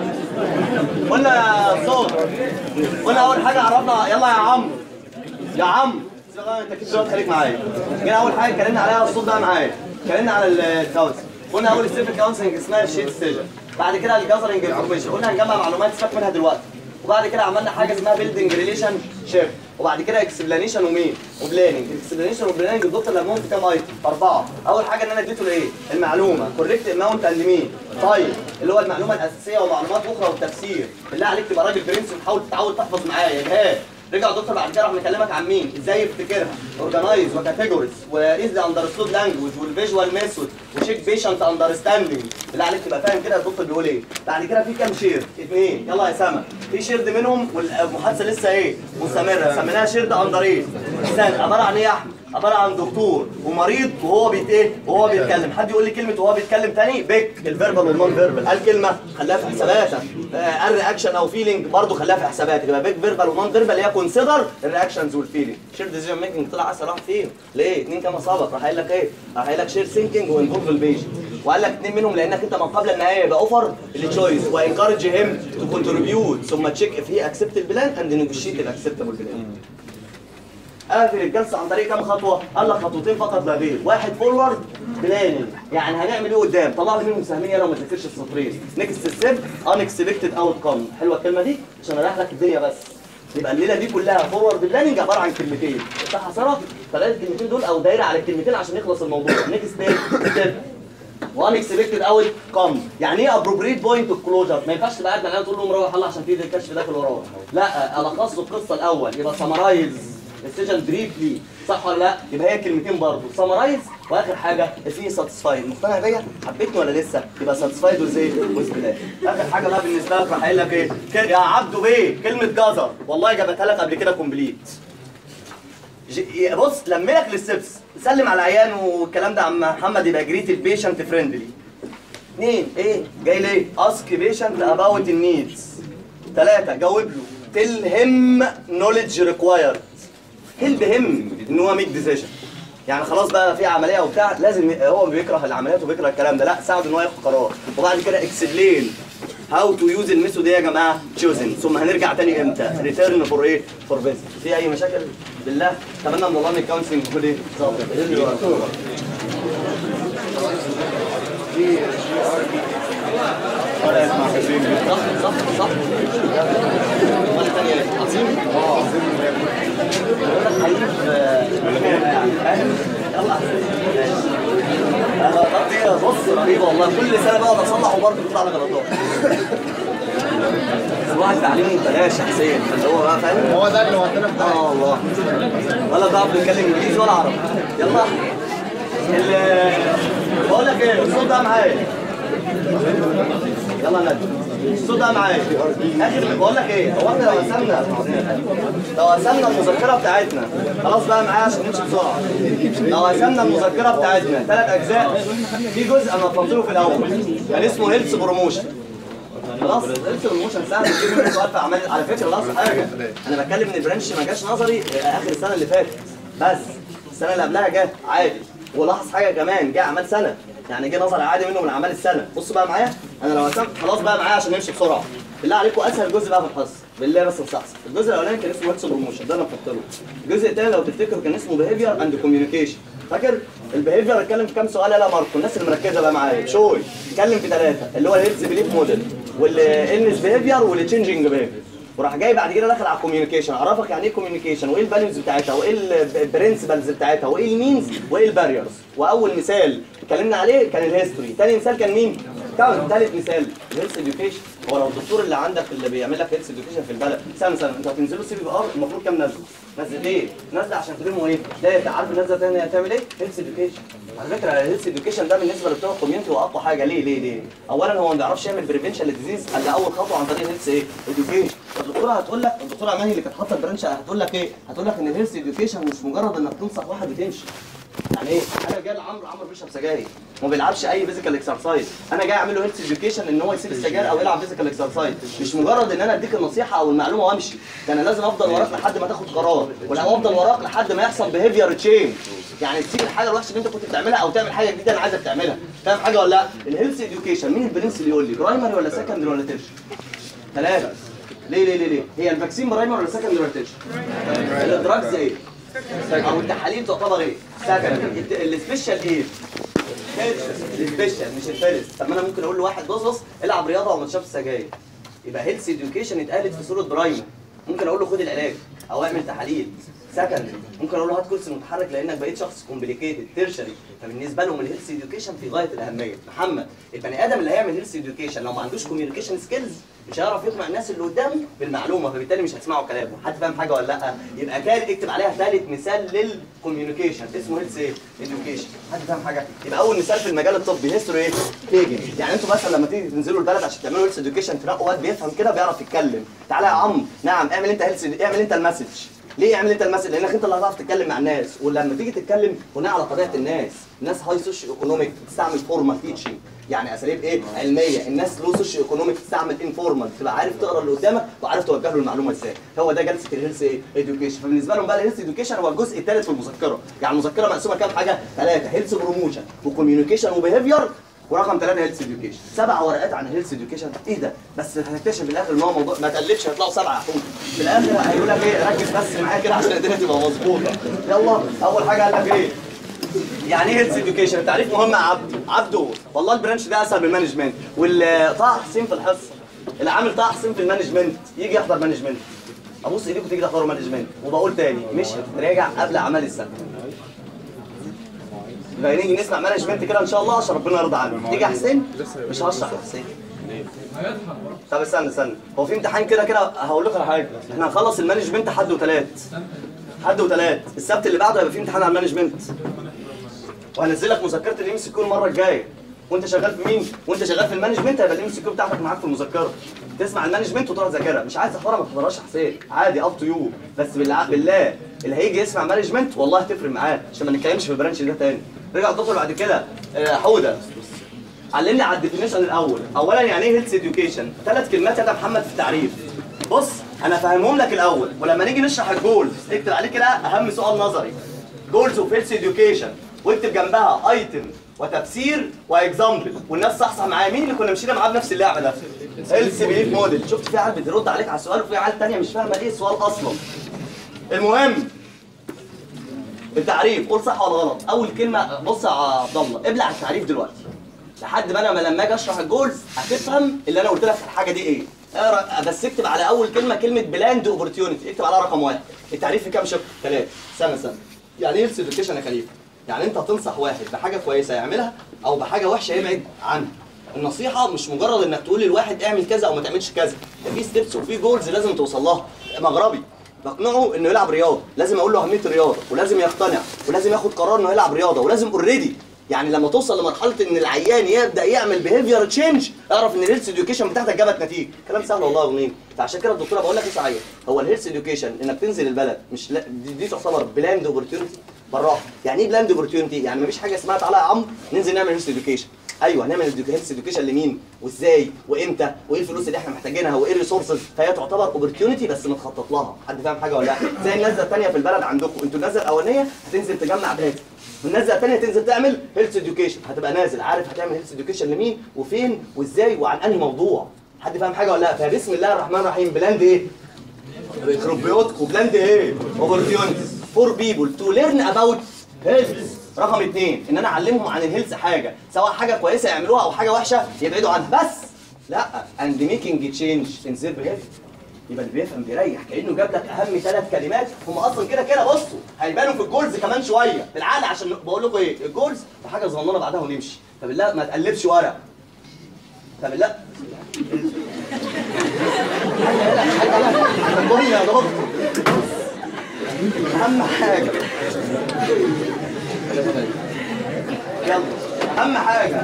قلنا الصوت، قلنا اول حاجه عرفنا. يلا يا عم يا عم انت كده دلوقتي خليك معايا. جينا اول حاجه اتكلمنا عليها الصوت بقى معايا، اتكلمنا على الكونسل. قلنا اول ستيب في الكونسلنج اسمها الشيت ستيجن. بعد كده الجاذرنج انفورميشن، قلنا هنجمع معلومات سيبك منها دلوقتي. وبعد كده عملنا حاجه اسمها بيلدنج ريليشن شيب. وبعد كده اكسبلانيشن وبلاننج. الاكسبلانيشن والبلاننج الدكتور لمهم في كام ايتم؟ 4. اول حاجه ان انا اديته الايه؟ المعلومه، كوريكت اماونت اند مين؟ طيب اللي هو المعلومه الاساسيه ومعلومات اخرى والتفسير. بالله عليك تبقى راجل برنس وتحاول تتعود تحفظ معايا يا جهاد. رجع دكتور بعد كده راح مكلمك عن مين؟ ازاي يفتكرها؟ اورجنايز وكاتيجوريز وايز ذا اندرستود لانجوج والفيجوال ميثود وشيك بيشنت اندرستاندنج. بالله عليك تبقى فاهم كده الدكتور بيقول ايه. بعد كده في كام شير؟ 2. يلا يا سما. في شيرد منهم والمحادثه لسه ايه؟ مستمره، سميناها شيرد اندر ايه؟ عباره عن ايه يا احمد؟ عباره عن دكتور ومريض وهو وهو بيتكلم. حد يقول لي كلمه وهو بيتكلم تاني؟ بيك الفيربال والنون فيربال. قال كلمه خليها في حساباتك. قال رياكشن او فيلينج برضه خليها في حساباتك. يبقى بيك فيربال ونون فيربال هي كونسيدر الرياكشنز والفيلينج. شير ديسيجن ميكنج طلع اسهل واحد فيهم. ليه؟ 2 كما سبق. راح قايل لك ايه؟ راح قايل لك شير ثينكينج وانفولف البيشنت. وقال لك 2 منهم لانك انت ما قبل النهايه يبقى اوفر التشويس وانكارج هيم تو كونتريبيوت ثم تشيك اف هي اكسبت البلان اند نيجوشيت الاكسبتبل بلان. قافل الجلسه عن طريق كام خطوه؟ قال لك خطوتين فقط لا غير. 1 فورورد بلاننج، يعني هنعمل ايه قدام؟ طلع لي منهم سهمين يلا وما تذاكرش السطرين. نيكست ستيب انكسبكتد اوت كم. حلوه الكلمه دي عشان اريح لك الدنيا بس. يبقى الليله دي كلها فورورد بلاننج عباره عن كلمتين. افتحها ساره، طلعت الكلمتين دول او دايره على الكلمتين عشان يخلص الموضوع. نيكست ستيب وان اكسبكتد اوت كم. يعني ايه ابروبريت بوينت اوف كلوجر؟ ما ينفعش تبقى قاعد مع تقول له مروح يلا عشان في الكشف داخل وراه. لا، الخص القصه الاول، يبقى سمرايز السيشن بريفلي، صح ولا لا؟ يبقى هي كلمتين برضه، سمرايز، واخر حاجه في ساتسفايد. مقتنع بيا؟ حبيتني ولا لسه؟ يبقى ساتسفايد وزي وزبلاه. اخر حاجه بقى بالنسبه لك راح قايل لك ايه؟ يا عبدو بيه كلمه جزر، والله جابتها لك قبل كده كومبليت. بص لمي لك للسبس، سلم على العيان والكلام ده. عم محمد يبقى جريت البيشنت فريندلي. 2 ايه؟ جاي ليه؟ اسك بيشنت اباوت النيدز. 3 جاوب له تيل هيم نوليدج ريكوايرد. هيلب هيم ان هو ميك ديسيجن. يعني خلاص بقى في عمليه وبتاع، لازم هو بيكره العمليات وبيكره الكلام ده، لا ساعده ان هو ياخد قرار. وبعد كده اكسبلين هاو تو يوز الميثود دي يا جماعه تشوزن. ثم هنرجع تاني امتى؟ ريتيرن فور ايه؟ فور فيزيت. في اي مشاكل؟ بالله اتمنى من الله ان الكونسلنج يكون ايه؟ ظابط. صح صح صح. مرة ثانية ايه؟ عظيم؟ عظيم. بقول لك حبيب يعني يلا الغلطات دي بص رهيبة والله، كل سنة بقعد أصلح وبرضه بيطلع لي غلطات. الواحد تعليمه ببلاش يا حسين، اللي هو بقى فاهم؟ هو ده اللي ودانا في ده. والله ولا بعرف نتكلم انجليزي ولا عربي. يلا بقول لك ايه، الصوت ده معايا. يلا ندي الصوت ده معايا. اخر بقول لك ايه، هو احنا لو قسمنا المذكره بتاعتنا، خلاص بقى معايا عشان نمشي بسرعه. لو قسمنا المذكره بتاعتنا 3 اجزاء، في جزء انا فهمته في الاول كان اسمه هيلث بروموشن. خلاص هيلث بروموشن سهل تجيب منه سؤال في اعمال. على فكره خلاص حاجه، انا بتكلم ان البرانش ما جاش نظري اخر السنه اللي فاتت، بس السنه اللي قبلها جه عادي. ولاحظ حاجه كمان، جه اعمال سنه، يعني جه نظري عادي منه من اعمال السنه. بص بقى معايا، انا لو قسمت خلاص بقى معايا عشان نمشي بسرعه. بالله عليكم اسهل جزء بقى في الحصه، بالله بس مصحصح. الجزء الاولاني كان اسمه هيلث بروموشن، ده انا بحط له. الجزء الثاني لو تفتكروا كان اسمه بيهيفير اند كوميونيكيشن. فاكر؟ البيهيفير اتكلم في كام سؤال؟ لا ماركو، الناس اللي مركزه بقى معايا شوي، اتكلم في 3 اللي هو الهيلث بليف موديل والانس بيهيفير والتشينجنج بيهيفير. وراح جاي بعد كده داخل على الكوميونيكيشن، عرفك يعني ايه كوميونيكيشن وايه الفاليوز بتاعتها وايه البرنسبلز بتاعتها وايه المينز وايه الباريرز. واول مثال اتكلمنا عليه كان الهيستوري، ثاني مثال كان مين؟ ثالث مثال الهيلث اديوكيشن. هو لو الدكتور اللي عندك اللي بيعمل لك هيلث اديوكيشن في البلد سنه انتوا هتنزلوا سي بي ار، المفروض كام نزله؟ نزل ايه؟ نزل عشان تلموا ايه؟ ده عارف النزله الثانيه هتعمل ايه؟ هيلث اديوكيشن. على فكره الهيلث اديوكيشن ده بالنسبه لبتوع الكوميونتي هو اقوى حاجه. ليه؟ اولا هو ما بيعرفش يعمل بريفنشن للديزيز الا اول خطوه عن طريق الهيلث ايه؟ اديوكيشن. الدكتوره هتقول لك، الدكتوره اماني اللي كانت حاطه البرانش هتقول لك ايه؟ هتقول لك ان الهيلث اديوكيشن مش مجرد انك تنصح واحد وتمشي. يعني ايه؟ انا جاي لعمرو بيشرب سجاير وما بيلعبش اي فيزيكال اكسرسايز، انا جاي اعمل له هيلث اديوكيشن ان هو يسيب السجاير او يلعب فيزيكال اكسرسايز. مش مجرد ان انا اديك النصيحه او المعلومه وامشي، ده انا لازم افضل وراك لحد ما تاخد قرار، ولا افضل وراك لحد ما يحصل بيهيفير تشينج. يعني تسيب الحاجه الوحشه اللي انت كنت بتعملها او تعمل حاجه جديده انا عايزك تعملها. فاهم حاجه ولا لا؟ الهيلث اديوكيشن مين البرنس اللي يقول لي؟ برايمري ولا سكندري ولا تيرشري؟ 3 ليه؟ هي الفاكسين برايمري ولا سكندري ولا تيرشري؟ الدراجز ايه؟ او التحاليل تعتبر ايه؟ سكندري. السبيشال ايه؟ السبيشال مش الفيرست. طب ما انا ممكن اقول لواحد بص العب رياضه وما تشربش سجاير، يبقى هيلث اديوكيشن اتقالت في صوره برايمري. ممكن اقول له خد العلاج او اعمل تحاليل سكندري. ممكن اقول له هات كرسي متحرك لانك بقيت شخص كومبليكيتد تيرشري. فبالنسبه لهم الهيلث اديوكيشن في غايه الاهميه. محمد البني ادم اللي هيعمل هيلث اديوكيشن لو ما عندوش كوميونيكيشن سكيلز مش هيعرف يقنع الناس اللي قدامه بالمعلومه، فبالتالي مش هتسمعوا كلامه. حد فاهم حاجه ولا لا؟ يبقى كان اكتب عليها ثالث مثال للكوميونيكيشن اسمه هيلث اديوكيشن. حد فاهم حاجه؟ يبقى اول مثال في المجال الطبي هيستوري ايه؟ تيجي. يعني انتوا مثلا لما تيجي تنزلوا البلد عشان تعملوا هيلث اديوكيشن تلاقوا واد بيفهم كده بيعرف يتكلم. تعالى يا عم نعم اعمل انت هيلث، اعمل انت المسج. ليه اعمل انت المسج؟ لانك انت اللي هتعرف تتكلم مع الناس، ولما تيجي تتكلم بناء على طبيعه الناس هاي سوشيو ايكونوميك تستعمل فورمال تيتشنج، يعني اساليب ايه؟ علميه. الناس لو سوشيو ايكونوميك تستعمل انفورمال، تبقى عارف تقرا اللي قدامك وعارف توجه له المعلومه ازاي. هو ده جلسه الهيلث اديوكيشن. فبالنسبه لهم بقى الهيلث اديوكيشن هو الجزء الثالث في المذكره. يعني المذكره مقسومه كام حاجه؟ 3 هيلث بروموشن وكوميونيكيشن وبيهيفير، ورقم 3 هيلث اديوكيشن. 7 ورقات عن الهيلث اديوكيشن. ايه ده؟ بس هتكتشف في الاخر ان هو موضوع ما تقلبش هيطلعوا 7 يا حوت. في الاخر هيقول لك ايه؟ ركز بس معايا كده عشان الدنيا تبقى مظبوطه. يلا اول حاجه قال لك ايه؟ يعني ايه هيلث اديوكيشن؟ تعريف مهم يا عبده. والله البرانش ده اسهل من المانجمنت. طه حسين في الحصه اللي عامل طه حسين في المانجمنت يجي يحضر مانجمنت. ابص ايديكم تيجي تحضروا مانجمنت. وبقول تاني مش راجع قبل اعمال السنه. يبقى نيجي نسمع مانجمنت كده ان شاء الله عشان ربنا يرضى عنك. تيجي يا حسين؟ مش هشرح يا حسين. طب استنى هو في امتحان كده هقول لكم على حاجه. احنا هنخلص المانجمنت حد وثلاث السبت اللي بعده هيبقى في امتحان على المانجمنت، وهنزل لك مذكره الام سي كيو المره الجايه. وانت شغال في مين؟ وانت شغال في المانجمنت هيبقى الام سي كيو بتاعتك معاك في المذكره. تسمع المانجمنت وتروح تذاكرها. مش عايز تحضرها ما تحضرهاش يا حسين، عادي اب تو يو. بس بالله اللي هيجي يسمع مانجمنت والله هتفرق معاه عشان ما نتكلمش في البرانش ده تاني. رجع الدكتور بعد كده حوده علمني على الديفينيشن الاول. اولا يعني ايه هيلث اديوكيشن؟ 3 كلمات يا محمد في التعريف. بص انا فاهمهم لك الاول، ولما نيجي نشرح الجولز اكتب عليه كده اهم سؤال نظري. جولز اوف هيلث اديوكيشن، واكتب جنبها ايتم وتفسير واكزامبل. والناس صحصح معايا. مين اللي كنا مشينا معاه بنفس اللعبه ده؟ هيلث بيليف موديل. شفت في عيال بترد عليك على السؤال وفي عيال ثانيه مش فاهمه ايه السؤال اصلا. المهم التعريف قول صح ولا غلط. اول كلمه بص يا عبد الله ابلع التعريف دلوقتي لحد ما انا لما اجي اشرح الجولز هتفهم اللي انا قلت لك الحاجه دي ايه. بس اكتب على اول كلمه بلاند اوبورتيونيتي، اكتب عليها رقم 1. التعريف في كام شق؟ 3. استنى يعني ايه هيلث اديوكيشن يا خليفه؟ يعني انت تنصح واحد بحاجه كويسه يعملها او بحاجه وحشه يبعد عنها. النصيحه مش مجرد انك تقول للواحد اعمل كذا او ما تعملش كذا، ده في ستيبس وفي جولز لازم توصل لها. مغربي بقنعه انه يلعب رياضه، لازم اقول له اهميه الرياضه ولازم يقتنع ولازم ياخد قرار انه يلعب رياضه ولازم اوريدي. يعني لما توصل لمرحله ان العيان يبدا يعمل بيهيفير تشينج اعرف ان الهيلث اديوكيشن بتاعتك جابت نتيجه. كلام سهل والله يا غنيم. فعشان كده الدكتوره بقول لك ايه صحيح، هو الهيلث اديوكيشن انك تنزل البلد مش دي تعتبر بلاند اوبورتيونيتي بالراحه. يعني ايه بلاند اوبورتيونيتي؟ يعني مفيش حاجه اسمها تعالى يا عم ننزل نعمل هيلث اديوكيشن. ايوه هنعمل هيلث اديوكيشن لمين وازاي وامتى وايه الفلوس اللي احنا محتاجينها وايه الريسورسز. فهي تعتبر اوبورتيونيتي بس متخطط لها. حد فاهم حاجه ولا لا؟ زي النزله الثانيه في البلد عندكم، انتوا النزله الاولانيه هتنزل تجمع داتا، والنزله الثانيه تنزل تعمل هيلث اديوكيشن. هتبقى نازل عارف هتعمل هيلث اديوكيشن لمين وفين وازاي وعن انهي موضوع. حد فاهم حاجه ولا لا؟ فبسم الله الرحمن الرحيم بلاند ايه؟ يخرب بيوتكم بلاند ايه؟ اوبورتيونيتيز فور بيبول تو ليرن اباوت هيلث. رقم 2 ان انا اعلمهم عن الهيلث حاجه، سواء حاجه كويسه يعملوها او حاجه وحشه يبعدوا عنها. بس لا اند ميكينج تشينج ان ذير بيهيفير. يبقى اللي بيفهم بيريح كانه جاب لك اهم 3 كلمات هم اصلا كده بصوا هيبانوا في الجولز كمان شويه في العقل. عشان بقول لكم ايه الجولز في حاجه صغننه بعدها ونمشي. فبالله ما تقلبش ورق. فبالله حاجه يا دكتور اهم حاجه يلا اهم حاجه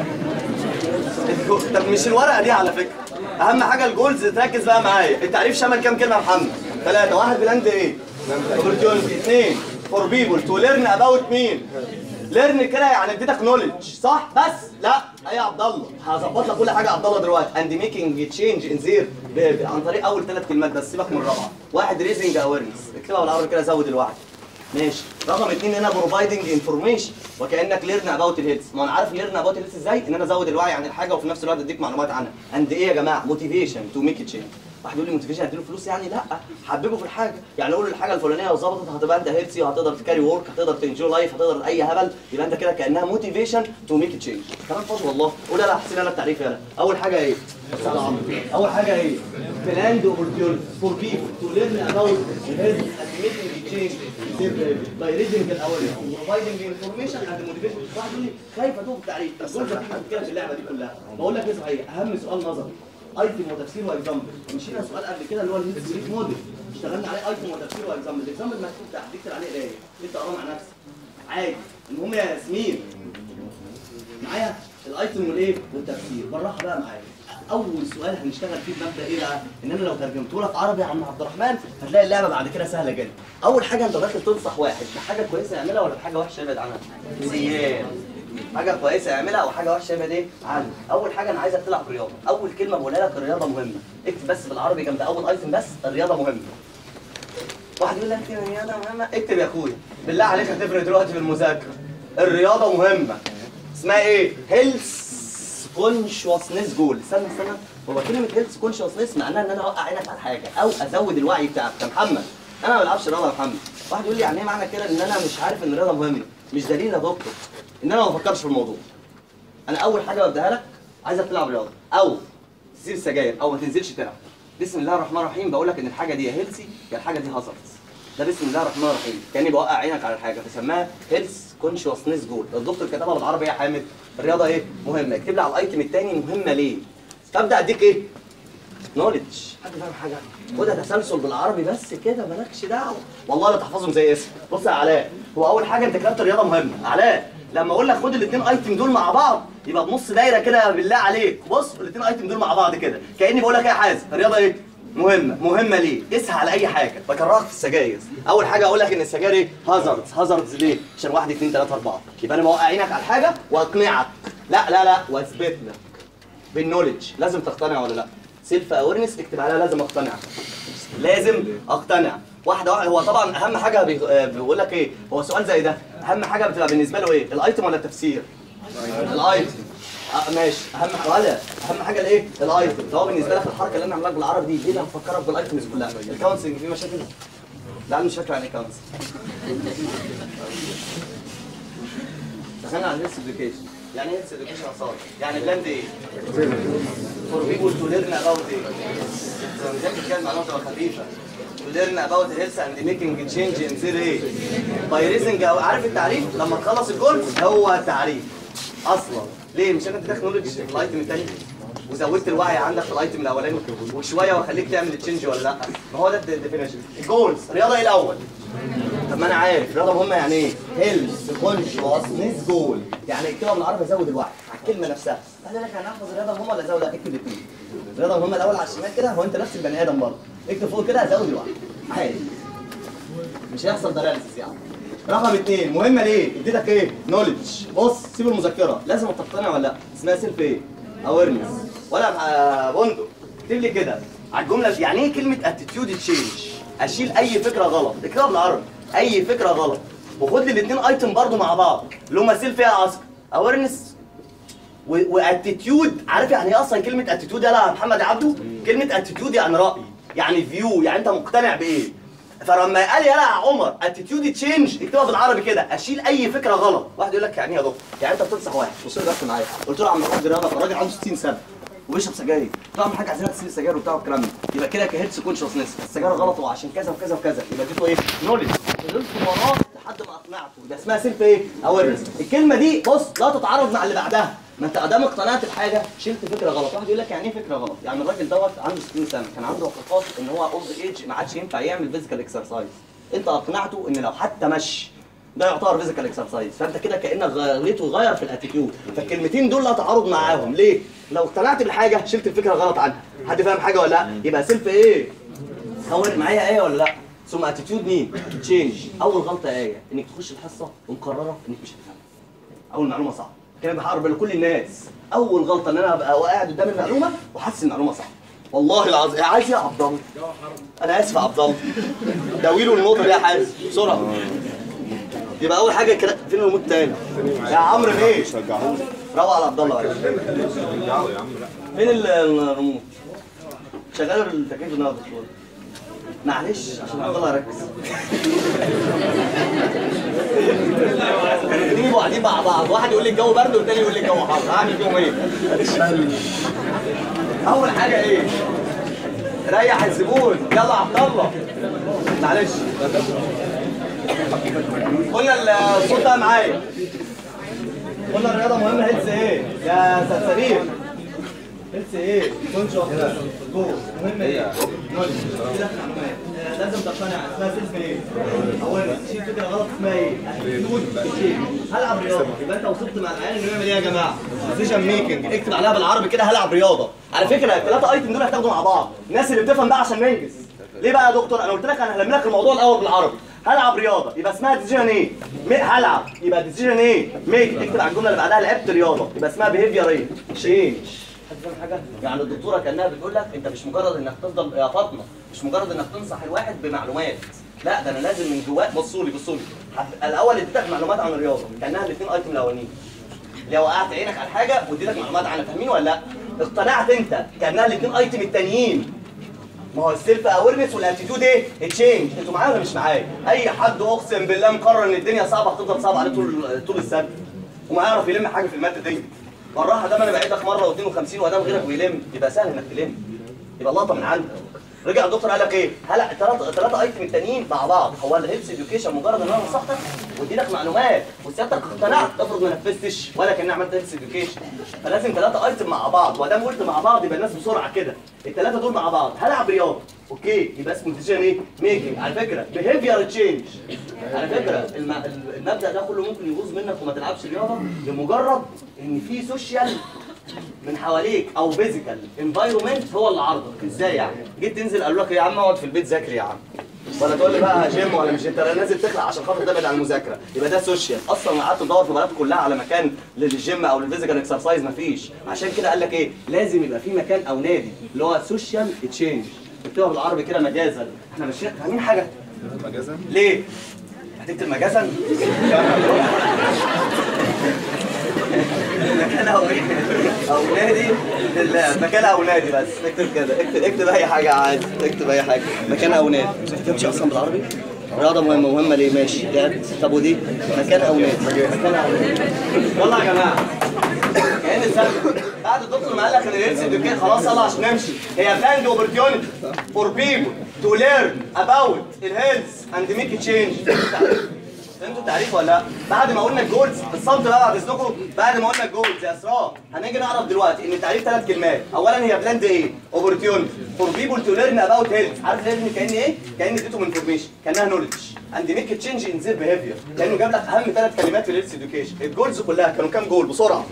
طب مش الورقه دي على فكره. اهم حاجه الجولز تركز بقى معايا. التعريف شمل كام كلمه يا محمد؟ 3. 1 بلاند ايه؟ اوبورتيونيتي. 2 فور بيبول تو ليرن اباوت مين؟ ليرن كده يعني اديتك نولج صح؟ بس لا ايه يا عبد الله هظبط لك كل حاجه يا عبد الله دلوقتي. اند ميكينج تشينج ان زير عن طريق اول 3 كلمات بس سيبك من الرابعه. 1 ريزنج اويرنس اكتبها بالعربي كده زود الوعي ماشي. رقم 2 هنا بروفايدنج انفورميشن وكانك ليرن اباوت الهيلث. ما انا عارف ليرن اباوت الهيلث ازاي؟ ان انا ازود الوعي عن الحاجه وفي نفس الوقت اديك معلومات عنها. اند ايه يا جماعه؟ موتيفيشن تو ميك تشينج. واحد يقول لي موتيفيشن اديله فلوس يعني؟ لا حببه في الحاجه. يعني اقول له الحاجه الفلانيه لو ظبطت هتبقى انت هيلثي وهتقدر تكاري ورك هتقدر تنجوي لايف هتقدر اي هبل. يبقى انت كده كانها موتيفيشن تو ميك تشينج. كلام فاضي والله. قول لا احسن انا التعريف يلا. اول حاجه ايه؟ اول حاجه ايه؟ بلاند اوبورتيونيتي فور بيبل تو ليرن اباوت هيلث اند ميكينج تشينج باي ريدنج الاول بروفايدنج انفورميشن اند موتيفيشن. واحد يقول لي خايف اتوه في التعريف. الجمله دي بتتكلم في اللعبه دي كلها. بقول لك ايه صحيح اهم سؤال نظري ايتم وتفسير واكزامبل. مشينا سؤال قبل كده اللي هو الهيلث بريك موديل اشتغلنا عليه ايتم وتفسير واكزامبل. الاكزامبل مكتوب تحت تكتب عليه قرايه انت اقراه مع نفسك عادي. المهم يا ياسمين معايا الايتم والايه والتفسير بالراحه بقى معايا. اول سؤال هنشتغل فيه بمبدا ايه بقى؟ ان انا لو ترجمته لك عربي يا عم عبد الرحمن هتلاقي اللعبه بعد كده سهله جدا. اول حاجه انت داخل تنصح واحد بحاجه كويسه يعملها ولا بحاجه وحشه يبعد عنها؟ زياد حاجه كويسه يعملها او حاجه وحشه يبعد ايه عنها. اول حاجه انا عايزك تلعب رياضه. اول كلمه بقولها لك الرياضه مهمه. اكتب بس بالعربي جنب اول ايتم بس الرياضه مهمه. واحد يقول لك الرياضه مهمه اكتب يا اخويا بالله عليك هتفرق دلوقتي في المذاكره. الرياضه مهمه اسمها ايه؟ هيلث كونشوسنس جول. استنى هو كلمه هيلث كونشوسنس معناها ان انا اوقع عينك على حاجه او ازود الوعي بتاعك. يا محمد انا ما بلعبش رياضه يا محمد. واحد يقول لي يعني ايه معنى كده ان انا مش عارف ان الرياضه مهمه؟ مش دليل يا دكتور ان انا ما بفكرش في الموضوع. انا اول حاجه ببداها لك عايزك تلعب رياضه او تسيب سجاير او ما تنزلش تلعب. بسم الله الرحمن الرحيم بقول لك ان الحاجه دي يا هيلثي يا الحاجه دي هازاردز. ده بسم الله الرحمن الرحيم، كاني بوقع عينك على الحاجه، فسماها هيلث كونشوسنس جول. الدكتور كتبها بالعربي يا حامد. الرياضه ايه؟ مهمه. اكتب لي على الايتم الثاني مهمه ليه؟ فابدا اديك ايه؟ نولج. حد فاهم حاجه؟ خدها تسلسل بالعربي بس كده، مالكش دعوه. والله لا تحفظهم زي اسم. بص يا علاء، هو اول حاجه انت كتبت الرياضه مهمه. علاء لما اقول لك خد الاثنين ايتم دول مع بعض يبقى بنص دايره كده بالله عليك. بص الاثنين ايتم دول مع بعض كده كاني بقول لك ايه يا حازم؟ الرياضه ايه؟ مهمه. مهمه ليه؟ قيسها على اي حاجه. بكرهك في السجاير. اول حاجه اقول لك ان السجاير ايه؟ هازاردز ليه؟ عشان 1 2 3 4. يبقى انا موقع عينك على الحاجه واقنعك. لا واثبت لك بالنولج. لازم تقتنع ولا لا؟ سيلف اويرنس اكتب عليها لازم اقتنع. لازم اقتنع. واحده واحده. هو طبعا اهم حاجه بيقول لك ايه؟ هو سؤال زي ده اهم حاجه بتبقى بالنسبه له ايه؟ الايتم ولا التفسير؟ الايتم. ماشي. اهم حاجه الايه؟ الايتم. فهو بالنسبه لك الحركه اللي انا عاملها لك بالعربي دي ليه هنفكرك بالايتمز كلها؟ الكونسلنج فيه مشاكل؟ لا مش فاكر يعني ايه كونسلنج. دخلنا على الهيلث اديوكيشن. يعني ايه هيلث اديوكيشن يا صالح؟ يعني بلاند ايه؟ فور بيبول تو ليرن اباوت ايه؟ زي ما بنتكلم معلومات خفيفه. to learn about health and making change in their ايه؟ by raising. او عارف التعريف؟ لما تخلص الجول هو التعريف اصلا. ليه؟ مش انا اديتك نولج في الايتم الثاني وزودت الوعي عندك في الايتم الاولاني وشويه واخليك تعمل تشينج ولا لا؟ ما هو ده الديفينيشن. الجولز رياضه ايه الاول؟ طب ما انا عارف رياضه مهمه يعني ايه؟ هيلث كونشوسنس جول. يعني اكتبها بالعربي زود الوعي على الكلمه نفسها. قال لك انا هحفظ الرياضه مهمه ولا ازود؟ اكتب الاثنين. الرياضه مهمه الاول على الشمال كده. هو انت نفس البني ادم برضه. اكتب فوق كده زود الوعي عادي. مش هيحصل دلالسس يعني. رقم 2 مهمه ليه؟ اديتك ايه؟ نولج. بص سيب المذكره لازم تقتنع ولا لا؟ اسمها سيلف ايه؟ اويرنس. ولا بندق اكتب لي كده على الجمله. يعني ايه كلمه اتيتيود تشينج؟ اشيل اي فكره غلط. اكتبها بالعربي اي فكره غلط وخد لي الاثنين ايتم برضو مع بعض اللي هم سيلف ايه يا اويرنس واتيتيود. عارف يعني ايه اصلا كلمه اتيتيود يا محمد عبده؟ كلمه اتيتيود يعني راي، يعني فيو، يعني انت مقتنع بايه. فلما قال يا عمر اتيتيود تشينج اكتبها بالعربي كده اشيل اي فكره غلط. واحد يقول لك يعني ايه يا دكتور؟ يعني انت بتنصح واحد بص لي بس معايا قلت له يا عم الحاج رياضه الراجل عنده 60 سنه وبيشرب سجاير. طبعا حاجه عايزينك تسيب السجاير وبتاع والكلام ده. يبقى كده كهيلث كونشوسنس السجاير غلط وعشان كذا وكذا وكذا. يبقى اديته ايه؟ نولج. فضلت وراه لحد ما اقنعته. ده اسمها سيلف ايه؟ اويرنس. الكلمه دي بص لا تتعارض مع اللي بعدها. ما انت ادام اقتنعت بحاجه شلت فكره غلط. واحد يقول لك يعني ايه فكره غلط؟ يعني الراجل دوت عنده 60 سنه كان عنده اعتقاد ان هو اولد ايج ما عادش ينفع يعمل فيزيكال اكسرسايز. انت اقنعته ان لو حتى مشي ده يعتبر فيزيكال اكسرسايز. فانت كده كانك غليته وغير في الاتيتيود. فالكلمتين دول لا تعارض معاهم. ليه؟ لو اقتنعت بالحاجه شلت الفكره غلط عنها. حد فاهم حاجه ولا لا؟ يبقى سيلف ايه؟ هون معايا ايه ولا لا؟ ثم اتيتيود مين؟ تشينج. اول غلطه ايه؟ انك تخش الحصه ومقرره انك مش هتفهم. اول معلومه صعبه. كده بحارب لكل الناس. اول غلطه ان انا ابقى قاعد قدام المعلومه وحاسس المعلومه صح. والله العظيم عايز ايه يا عبد الله؟ انا اسف يا عبد الله. داويله النقطه دي يا حازم بسرعه. يبقى اول حاجه كده فين الريموت تاني؟ يا عمرو ايه؟ روق على عبد الله. فين الريموت؟ شغال التكييف النهارده شويه. معلش عشان عبد الله يركز. الاثنين قاعدين مع بعض، واحد يقول لي الجو برد والتاني يقول لي الجو حر، هعمل فيهم ايه؟ اول حاجه ايه؟ ريح الزبون. يلا يا عبد الله معلش. قلنا الصوت ده معايا. قلنا الرياضه مهمه. هيلث ايه؟ يا سرسبيل هيلث ايه؟ كونشوس جول. مهم ايه؟ كده لازم تقتنع. اسمها سيلف ايه؟ اولا شيل فكره غلط اسمها ايه؟ هلعب رياضه. يبقى انت وصلت مع العيال انه يعمل ايه يا جماعه؟ ديسيجن ميكنج. اكتب عليها بالعربي كده هلعب رياضه. على فكره الثلاثه ايتم دول هتاخدوا مع بعض. الناس اللي بتفهم بقى عشان ننجز. ليه بقى يا دكتور؟ انا قلت لك انا هلم لك الموضوع الاول بالعربي. هلعب رياضه يبقى اسمها ديسيجن ايه؟ هلعب يبقى ديسيجن ايه؟ ميك. اكتب على الجمله اللي بعدها لعبت رياضه يبقى اسمها بيهيفير ايه؟ تشينج. حد فاهم حاجه؟ يعني الدكتوره كانها بتقول لك انت مش مجرد انك تفضل يا فاطمه مش مجرد انك تنصح الواحد بمعلومات. لا ده انا لازم من جواك. بصوا لي الاول اديتك معلومات عن الرياضه كانها الاثنين ايتم الاولانيين. لو وقعت عينك على حاجه واديتك معلومات عنها فاهمين ولا لا؟ اقتنعت انت كانها الاثنين ايتم التانيين. ما هو السيلف اويرنس والاتيتيود ايه؟ تشينج. انتوا معايا ولا مش معايا؟ اي حد اقسم بالله مقرر ان الدنيا صعبه هتفضل صعبه عليه طول السنه وما يعرف يلم حاجه في الماده دي. بالراحه ده ما انا بعيدك مره و52 وادام غيرك بيلم يبقى سهل انك تلم. يبقى اللقطه من عندك. رجع الدكتور قال لك ايه؟ هلا الثلاثه ايتم التانيين مع بعض. هو الهيلث اديوكيشن مجرد ان انا نصحتك وادي لك معلومات وسيادتك اقتنعت، افرض ما نفذتش ولا كاني عملت هيلث اديوكيشن. فلازم ثلاثه ايتم مع بعض، وما دام قلت مع بعض يبقى الناس بسرعه كده. الثلاثه دول مع بعض، هلعب رياضه اوكي يبقى اسمه ديسيجن ايه؟ ميكنج. على فكره بيهيفير تشينج، على فكره المبدا ده كله ممكن يبوظ منك وما تلعبش رياضه لمجرد ان في سوشيال من حواليك او فيزيكال انفايرمنت هو اللي عارضك. ازاي يعني؟ جيت تنزل قالوا لك يا عم اقعد في البيت ذاكر يا عم، ولا تقول لي بقى جيم ولا مش انت نازل تخلع عشان خاطر تبعد عن المذاكره، يبقى ده سوشيال. اصلا قعدت تدور في البلد كلها على مكان للجيم او للفيزيكال اكسرسايز مفيش. عشان كده قال لك ايه؟ لازم يبقى في مكان او نادي اللي هو سوشيال تشينج. اكتبها بالعربي كده مجازا. احنا ماشيين فاهمين حاجه؟ مجازا؟ ليه؟ هتكتب مجازا؟ مكان او نادي مكان او نادي بس اكتب كده، اكتب اي حاجه عادي، اكتب اي حاجه مكان او نادي. ما تكتبش اصلا بالعربي. رياضه مهمه ليه؟ ماشي يعني. طب ودي مكان او نادي. مكان او نادي. يلا يا جماعه كأن السنه بعد الدكتور ما قال لك ان الهيلث اديوكيشن خلاص يلا عشان نمشي، هي بلاند اوبورتيونيتي فور بيبل تو ليرن اباوت الهيلث اند ميك تشينج. فهمتوا التعريف ولا لا؟ بعد ما قلنا الجولز الصمت بقى بعد اذنكم، بعد ما قلنا الجولز يا اسراء هنيجي نعرف دلوقتي ان التعريف 3 كلمات. اولا هي بلاند ايه؟ اوبورتيونيتي فور بيبل تو ليرن اباوت هيلث. عارف ليرن كان ايه؟ كان اديتهم انفورميشن، كانها نولج اند ميك تشينج ان زير بيهيفير. كانه جاب لك اهم 3 كلمات في الهيلث اديوكيشن. الجولز كلها كانوا كام جول بسرعه؟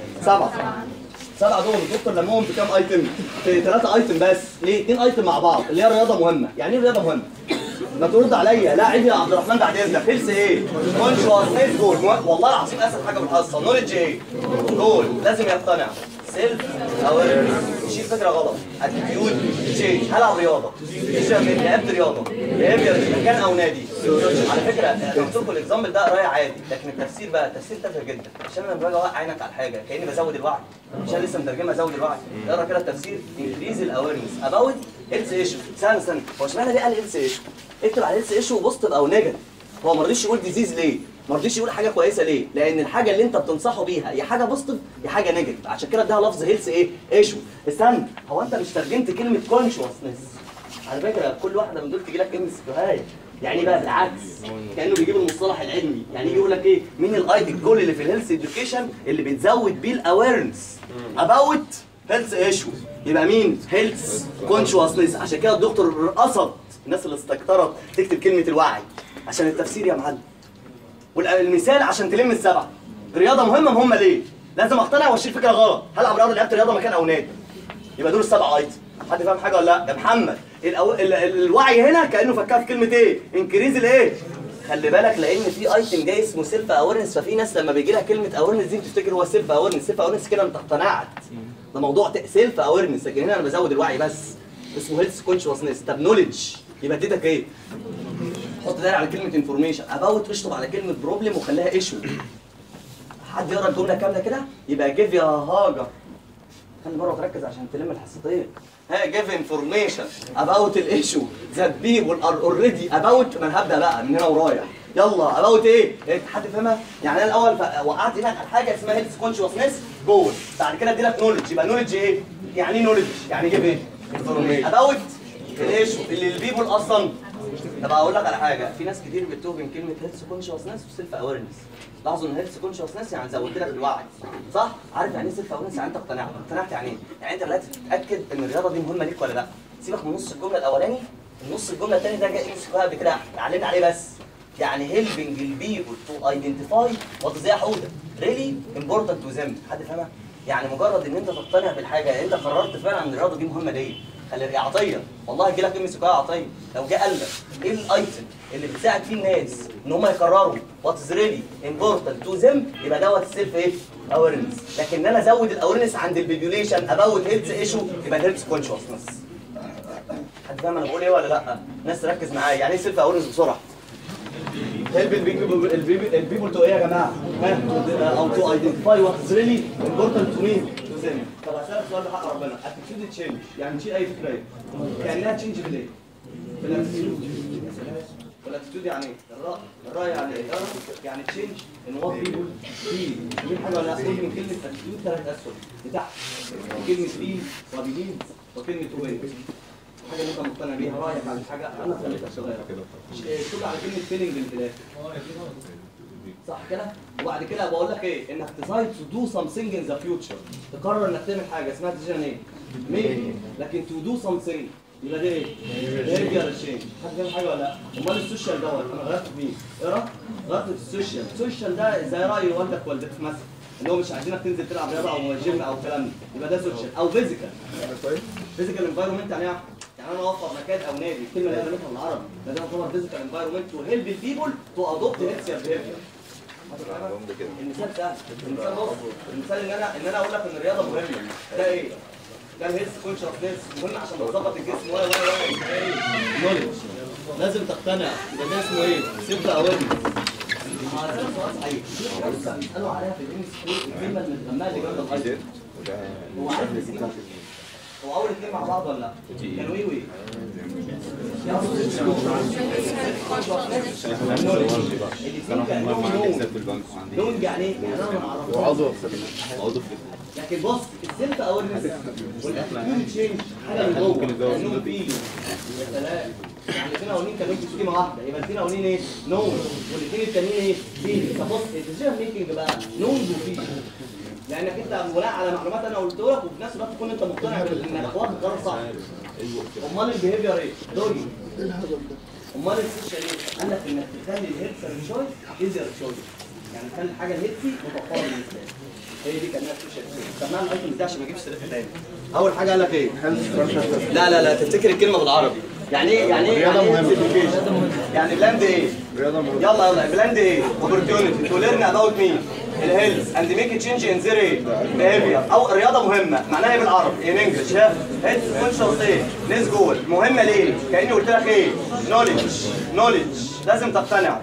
7 دول. الدكتور لمهم في كام ايتم؟ في 3 ايتم بس. ليه؟ 2 ايتم مع بعض اللي هي الرياضه مهمه. يعني ايه الرياضه مهمه؟ ما ترد عليا. لا عيب يا عبد الرحمن بعد اذنك. هيلث ايه؟ كونشوسنس جول. والله العظيم اسهل حاجه بالحصه. نولج ايه؟ جول. لازم يقتنع. سيلف اويرنس. يشيل فكره غلط. اتيتيود تشينج. هلعب رياضه. لعبت رياضه. بيهيفير مكان او نادي. على فكره انا قلت لكم الاكزامبل ده قرايه عادي، لكن التفسير بقى تفسير تافه جدا. عشان انا باجي اوقع عينك على حاجه كاني بزود الوعي. عشان لسه مترجمه ازود الوعي. اقرا كده التفسير. انكريز الاويرنس اباوت هيلث ايشو. استنى هو اشمعنى ليه قال هيلث ايشو؟ اكتب على هيلث ايشو بوزيتيف او نيجاتيف. هو ما رضيش يقول ديزيز ليه؟ ما رضيش يقول حاجه كويسه ليه؟ لان الحاجه اللي انت بتنصحه بيها يا حاجه بوزيتيف يا حاجه نيجاتيف. عشان كده اداها لفظ هيلث ايه؟ ايشو. استنى هو انت مش ترجمت كلمه كونشوسنس؟ على فكره كل واحده من دول تجي لك كلمه استهايه. يعني بقى بالعكس كانه بيجيب المصطلح العلمي. يعني يجي يقول لك ايه؟ مين الايدي الجول اللي في الهيلث اديوكيشن اللي بتزود بيه الاويرنس اباوت هيلث ايشو؟ يبقى مين؟ هيلث كونشوسنس. عشان كده الدكتور قصد الناس اللي استكترت تكتب كلمه الوعي عشان التفسير يا معلم. والمثال عشان تلم ال7. الرياضه مهمه ليه؟ لازم اقتنع واشيل فكره غلط. هلعب رياضه، لعبت رياضه مكان او نادي. يبقى دول ال7 ايتم. حد فاهم حاجه ولا لا؟ يا محمد الوعي هنا كانه فكها في كلمه ايه؟ انكريز الايه؟ خلي بالك لان في ايتم جاي اسمه سيلف اويرنس، ففي ناس لما بيجي لها كلمه اويرنس دي بتفتكر هو سيلف اويرنس. سيلف اويرنس كده انت اقتنعت. ده موضوع سيلف اويرنس، لكن هنا انا بزود الوعي بس. اسمه هيلث كونشوسنس. طب نولج يبقى اديتك ايه؟ حط دايره على كلمه انفورميشن. اباوت اشطب على كلمه بروبلم وخليها ايشو. حد يقرا الجمله كامله كده؟ يبقى جيف يا هاجر. خلي بالك تركز عشان تلم الحصتين. ها جيف انفورميشن اباوت الايشو ذات بيبل ار اوريدي اباوت. ما انا هبدا بقى من هنا ورايح. يلا اباوت ايه؟ حد فاهمها؟ يعني انا الاول وقعت هناك على حاجه اسمها هيلث كونشوسنس جول. بعد كده ادي لك نولج. يبقى نولج ايه؟ يعني ايه نولج؟ يعني جيف ايه؟ انفورميشن اباوت الايشو اللي البيبل اصلا. طب اقول لك على حاجه، في ناس كتير بتتوه بين كلمه هيلث كونشوسنس وسيلف اويرنس. لاحظوا ان هيلث كونشوسنس يعني زودت لك الوعي، صح؟ عارف يعني ايه سيلف اويرنس؟ يعني انت اقتنعت. اقتنعت يعني ايه؟ يعني انت بدات تتاكد ان الرياضه دي مهمه ليك ولا لا. سيبك من نص الجمله الاولاني، النص الجمله الثاني ده جاي امسك قبل كده علمنا عليه بس. يعني هيلبنج البيبل تو ايدنتيفاي وات زي حوده ريلي امبورتنت تو ذم. حد فاهمها؟ يعني مجرد ان انت تقتنع بالحاجه، انت قررت فعلا ان الرياضه دي مهمه ليه. خلي عطيه، والله يجي لك امسك عطيه. لو جه قال لك ايه الايتم اللي بتساعد فيه الناس ان هم يقرروا وات از ريلي امبورتنت تو ذم، يبقى دوت السيلف ايه؟ اويرنس. لكن انا ازود الاويرنس عند البيبيوليشن اباوت هيلث ايشو يبقى هيلث كونشوسنس. حد فاهم انا بقول ايه ولا لا؟ الناس تركز معايا. يعني ايه سيلف اويرنس بسرعه؟ هيلب البيبل تو ايه يا جماعه؟ او تو ايدنتيفاي وات از ريلي امبورتنت تو مين؟ تو ذم. طب هسألك سؤال بحق ربنا، اتيتيود تشينج يعني تشيل اي فكره ايه؟ كانها تشينج بالايه؟ بالاتيتيود. والاتيتيود يعني ايه؟ الراي يعني ايه؟ يعني تشينج ان هو بيبل في دي حاجه ولا اسمه من كلمه اتيتيود 3 اسهم بتاعت كلمه بي وبيجين وكلمه وين. حاجه اللي انت مقتنع بيها، رايك على حاجه انا خليتها شغاله شوف على كلمه فيلنج بالبلاد صح كده. وبعد كده بقول لك ايه، انك تسايد تو دو سامثينج ان ذا فيوتشر، تقرر انك تعمل حاجه اسمها ديسيجن ايه؟ ميكينج. لكن تو دو سامثينج يبقى ده ايه؟ بيهيفير تشينج. حد فاهم حاجه ولا لا؟ امال السوشيال دوت انا غيرت في مين؟ اقرا غيرت في السوشيال. السوشيال ده زي راي والدك والدتك مثلا، اللي هو مش عايزينك تنزل تلعب رياضه او جيم او الكلام ده، يبقى ده سوشيال. او فيزيكال. فيزيكال انفايرمنت يعني ايه؟ يعني انا اوفر مكان او نادي، الكلمه اللي قالتها بالعربي ده يعتبر فيزيكال انفايرمنت تو هيلب البيبل تو ادوبت هيلثير بيهيفير. المثال سهل، المثال بص، المثال ان انا اقول لك ان الرياضه مهمه، ده ايه؟ ده الهيلث كونشسنس مهم عشان تظبط الجسم و ايه؟ نولج. لازم تقتنع، يبقى ده اسمه ايه؟ سيلف اويرنس. هسألك سؤال صحيح، في حاجه بيسالوا عليها في الام اس كيو، الكلمه المتغمقه اللي جنب الايض. هو عارف الاسم؟ هو اول اثنين مع بعض ولا لا؟ كانوا ايه وايه؟ نون يعني ايه؟ يعني انا ما اعرفش. عضو لكن بص السيلف اويرنس والاتيتيود تشينج حاجه من جوه النون فيه. يا سلام، يعني الاثنين الاولين كانوا في كلمه واحده، يبقى الاثنين الاولين ايه؟ نون، والاثنين التانيين ايه؟ فيه. فبص الديسيجن ميكنج بقى نون وفيه، لانك انت بناء على معلومات انا قلت لك، وفي نفس الوقت تكون انت مقتنع انك واخد قرار صح. امال البيهيفير ايه؟ دوجي. امال السوشيال ايه؟ قال لك انك تخلي الهيلث تشويس ايزير تشويس، يعني تخلي الحاجه الهيلثي متوفره بالنسبه لك. هي دي كانها السوشيال. سمعنا الايتم ده عشان ما اجيبش سيرتها تاني. اول حاجه قال لك ايه؟ لا تفتكر الكلمه بالعربي. يعني ايه؟ يعني ايه؟ يعني بلاند ايه؟ يلا بلاند ايه؟ اوبورتيونيتي تو ليرن اباوت مين؟ الهيلث اند ميك تشينج ان زير ايه؟ بيهيفير. او رياضه مهمه معناها ايه بالعربي؟ ان انجلش هيلث كونشس ايه؟ نيس جول. مهمه ليه؟ كاني قلت لك ايه؟ نوليدج لازم تقتنع.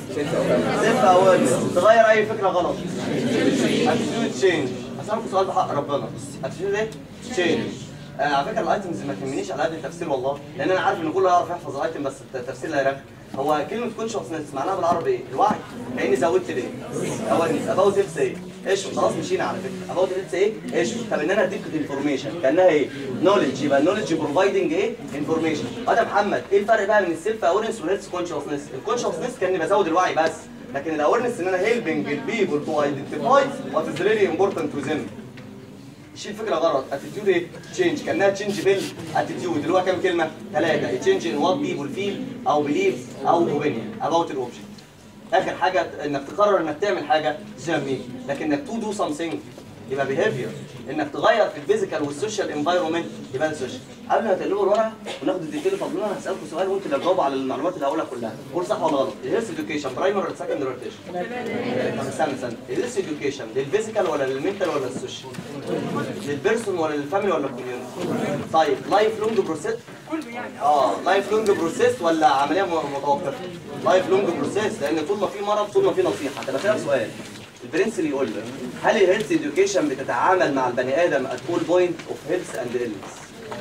سيلف اويرنس تغير اي فكره غلط. اتيتيود تشينج. اسالكم سؤال بحق ربنا، اتيتيود ايه؟ تشينج. على فكره الايتمز ما تهمنيش على قد التفسير والله، لان انا عارف ان كله يعرف يحفظ الايتم بس التفسير لا يركز. هو كلمه كونشسنس معناها بالعربي ايه؟ الوعي. كاني زودت ليه؟ اويرنس اباوت هيلث ايه؟ ايش خلاص مشينا على فكره. اباوت هيلث ايه؟ ايش؟ طب ان انا اديك انفورميشن كانها ايه؟ نولج. يبقى النولج بروفايدنج ايه؟ انفورميشن. يا محمد ايه الفرق بقى بين السيلف اويرنس والهيلث كونشسنس؟ الكونشسنس كاني بزود الوعي بس، لكن الاويرنس ان انا هيلبنج البيبل تو ايدنتيفاي وات از ريلي امبورتنت تو ذيم. شيل الفكره غلط. اتيتيود ايه؟ تشينج. كانها تشينج بالاتيتيود اللي هو كام كلمه؟ 3. تشينج ان وات بيبل فيل او بليف او اوبينيون اباوت الاوبجكت. اخر حاجه انك تقرر انك تعمل حاجه تسميه، لكن انك تو دو سامثينج يبقى بيهيفير. انك تغير في الفيزيكال والسوشيال انفايرمنت يبقى السوشيال. قبل ما تقلبوا الورقه وناخد الديتيل فضلنا انا هسالكم سؤال وانتوا اللي تجاوبوا على المعلومات اللي هقولها كلها. قول صح ولا غلط. الهيلث اديوكيشن برايمري ولا سكندري ولا تيرشري؟ طب استنى الهيلث اديوكيشن للفيزيكال ولا للمنتال ولا للسوشيال؟ للبيرسون ولا للفاميلي ولا للكوميونتي؟ طيب لايف لونج بروسيس؟ كله يعني لايف لونج بروسيس ولا عمليه متوقفه؟ لايف لونج بروسيس، لان طول ما في مرض طول ما في نصيحه. طب اسالك سؤال، البرنس اللي يقول لك هل الهيلث اديوكيشن بتتعامل مع البني ادم ات كول بوينت اوف هيلث اند إلنس؟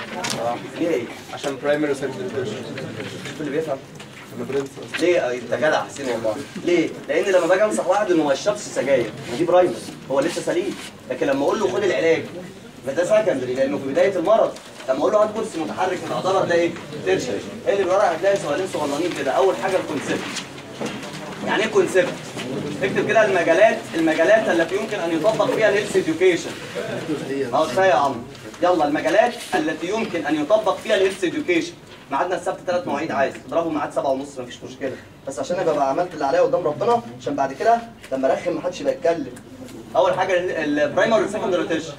ليه ايه؟ عشان برايمري وسكندري تيرشري. شوف اللي بيفهم. انا برنس. ليه انت جدع حسين والله؟ ليه؟ لان لما باجي انصح واحد انه ما يشربش سجاير دي برايمري، هو لسه سليم، لكن لما اقول له خد العلاج ده سكندري لانه في بدايه المرض. لما اقول له هات كرسي متحرك من العضله ده ايه؟ تيرشري. اللي بالورقه هتلاقي سؤالين صغننين كده. اول حاجه الكونسيبت. يعني ايه كونسيبت؟ اكتب كده المجالات التي يمكن ان يطبق فيها الهيلث اديوكيشن. كفايه يا عمرو. يلا المجالات التي يمكن ان يطبق فيها الهيلث اديوكيشن. ميعادنا السبت 3 مواعيد عادي، اضربوا ميعاد 7:30 مفيش مشكله، بس عشان ابقى عملت اللي عليا قدام ربنا، عشان بعد كده لما ارخم محدش يبقى يتكلم. اول حاجه البرايمري والسكندري تيرشري.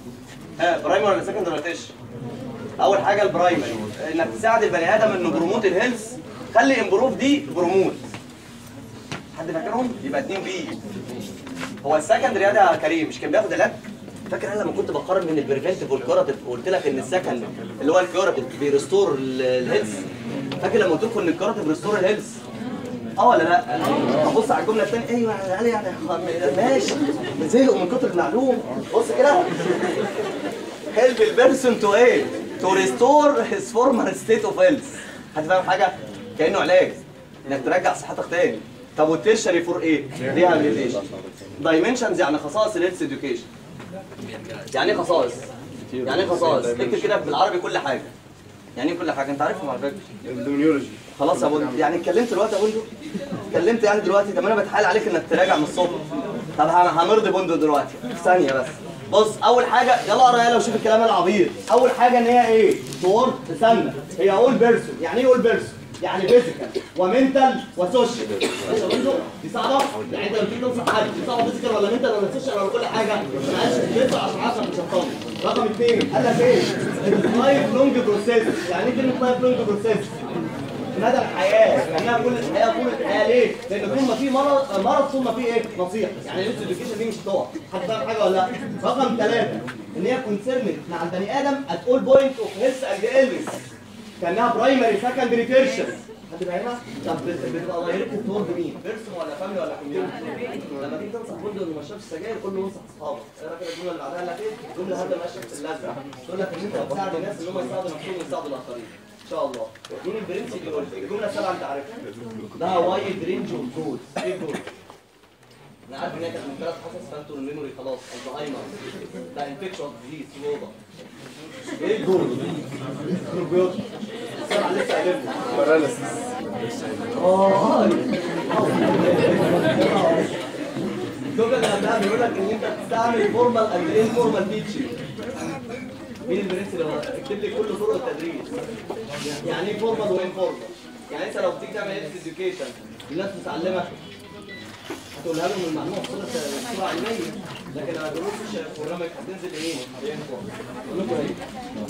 برايمري ولا سكندري تيرشري؟ اول حاجه البرايمري، انك تساعد البني ادم انه بروموت الهيلث. خلي امبروف دي بروموت. حد فاكرهم؟ يبقى 2 بي. هو السكندري ده يا كريم مش كان بياخد علاج؟ فاكر انا لما كنت بقارن بين البريفنتيف والكوراتيف وقلت لك ان السكند اللي هو الكوراتيف بيرستور الهيلث؟ فاكر لما قلت لكم ان الكوراتيف ريستور الهيلث؟ ولا لا؟ ابص على الجمله الثانيه. ايوه يعني ماشي، زهقوا من كتر المعلوم. بص كده help البيرسون تو ايه؟ تو ريستور هيز فورمر ستيت اوف هيلث. هتفهم حاجه؟ كانه علاج انك ترجع صحتك تاني. طب والتيرشري فور ايه؟ ريهابيليتيشن. دايمنشنز يعني خصائص الهيلث اديوكيشن. يعني ايه خصائص؟ يعني ايه خصائص؟ اكتب كده بالعربي كل حاجه. يعني ايه كل حاجه؟ انت عارفهم على فكره. الابدومينيولوجي. خلاص يا بندق، يعني اتكلمت دلوقتي يا بندق؟ اتكلمت يعني دلوقتي؟ طب انا بتحايل عليك انك تراجع من الصبح. طب هنرضي بندق دلوقتي ثانيه بس. بص اول حاجه يلا اقرا يلا وشوف الكلام العبيط. اول حاجه ان هي ايه؟ صور تسمى. هي اول بيرسون. يعني ايه اول بيرسون؟ يعني فيزيكال ومنتال وسوشيال. ماشي يا بندق؟ دي صعبه؟ يعني انت لما تيجي تنصح حد دي صعبه فيزيكال ولا منتال ولا سوشيال ولا كل حاجه؟ ما قالش تدفع عشان 10 مش هتطمن. رقم 2 قال لك ايه؟ لايف لونج بروسيس. يعني ايه كلمه لايف لونج بروسيس؟ مدى الحياه، لانها كل الحياه طول الحياه. ليه؟ لان طول ما في مرض طول ما في ايه؟ نصيحه. يعني الاديوكيشن دي مش هتقع. حد فاهم حاجه ولا لا؟ رقم 3 ان هي كونسيرند مع البني ادم ات اول بوينت اوف هيلث اند ايلنس. كانها برايمري سكندري تيرشري. هتبقى طب بتبقى دايركت تورد مين؟ بيرسون ولا فاميلي ولا كوميونتي؟ لما تيجي تنصح بندق انه ما شربش سجاير قول له انصح اصحابك. ايه رايك الجمله اللي بعدها؟ قال لك ايه؟ جمله هذا ماشيه في اللزقه. تقول لك ان انت بتساعد الناس ان هم يساعدوا نفسهم ويساعدوا الاخرين. ان شاء الله. مين البرنسبل؟ الجمله السابعه انت عارفها. ده وايد رينج اوف جولز. ايه الجولز؟ انا عارف ان هي كانت من 3 حصص فانتوا الميموري خلاص. الزهايمر ده انفكشن ديزيز ووضع. ايه الجولز؟ البروبيوتيك. السابعه لسه قايلها. باراليسيس. الجمله اللي قبلها بيقول لك ان انت تستعمل فورمال اند انفورمال تيتشنج. مين البرنس اللي اكتب لي كل طرق التدريس؟ يعني ايه فورمال وانفورمال؟ يعني انت لو بتيجي تعمل اديوكيشن الناس بتعلمك هتقولها لهم المعلومه بصوره علميه، لكن لما تقولوش برنامج هتنزل ايه؟ اقول لكم ايه؟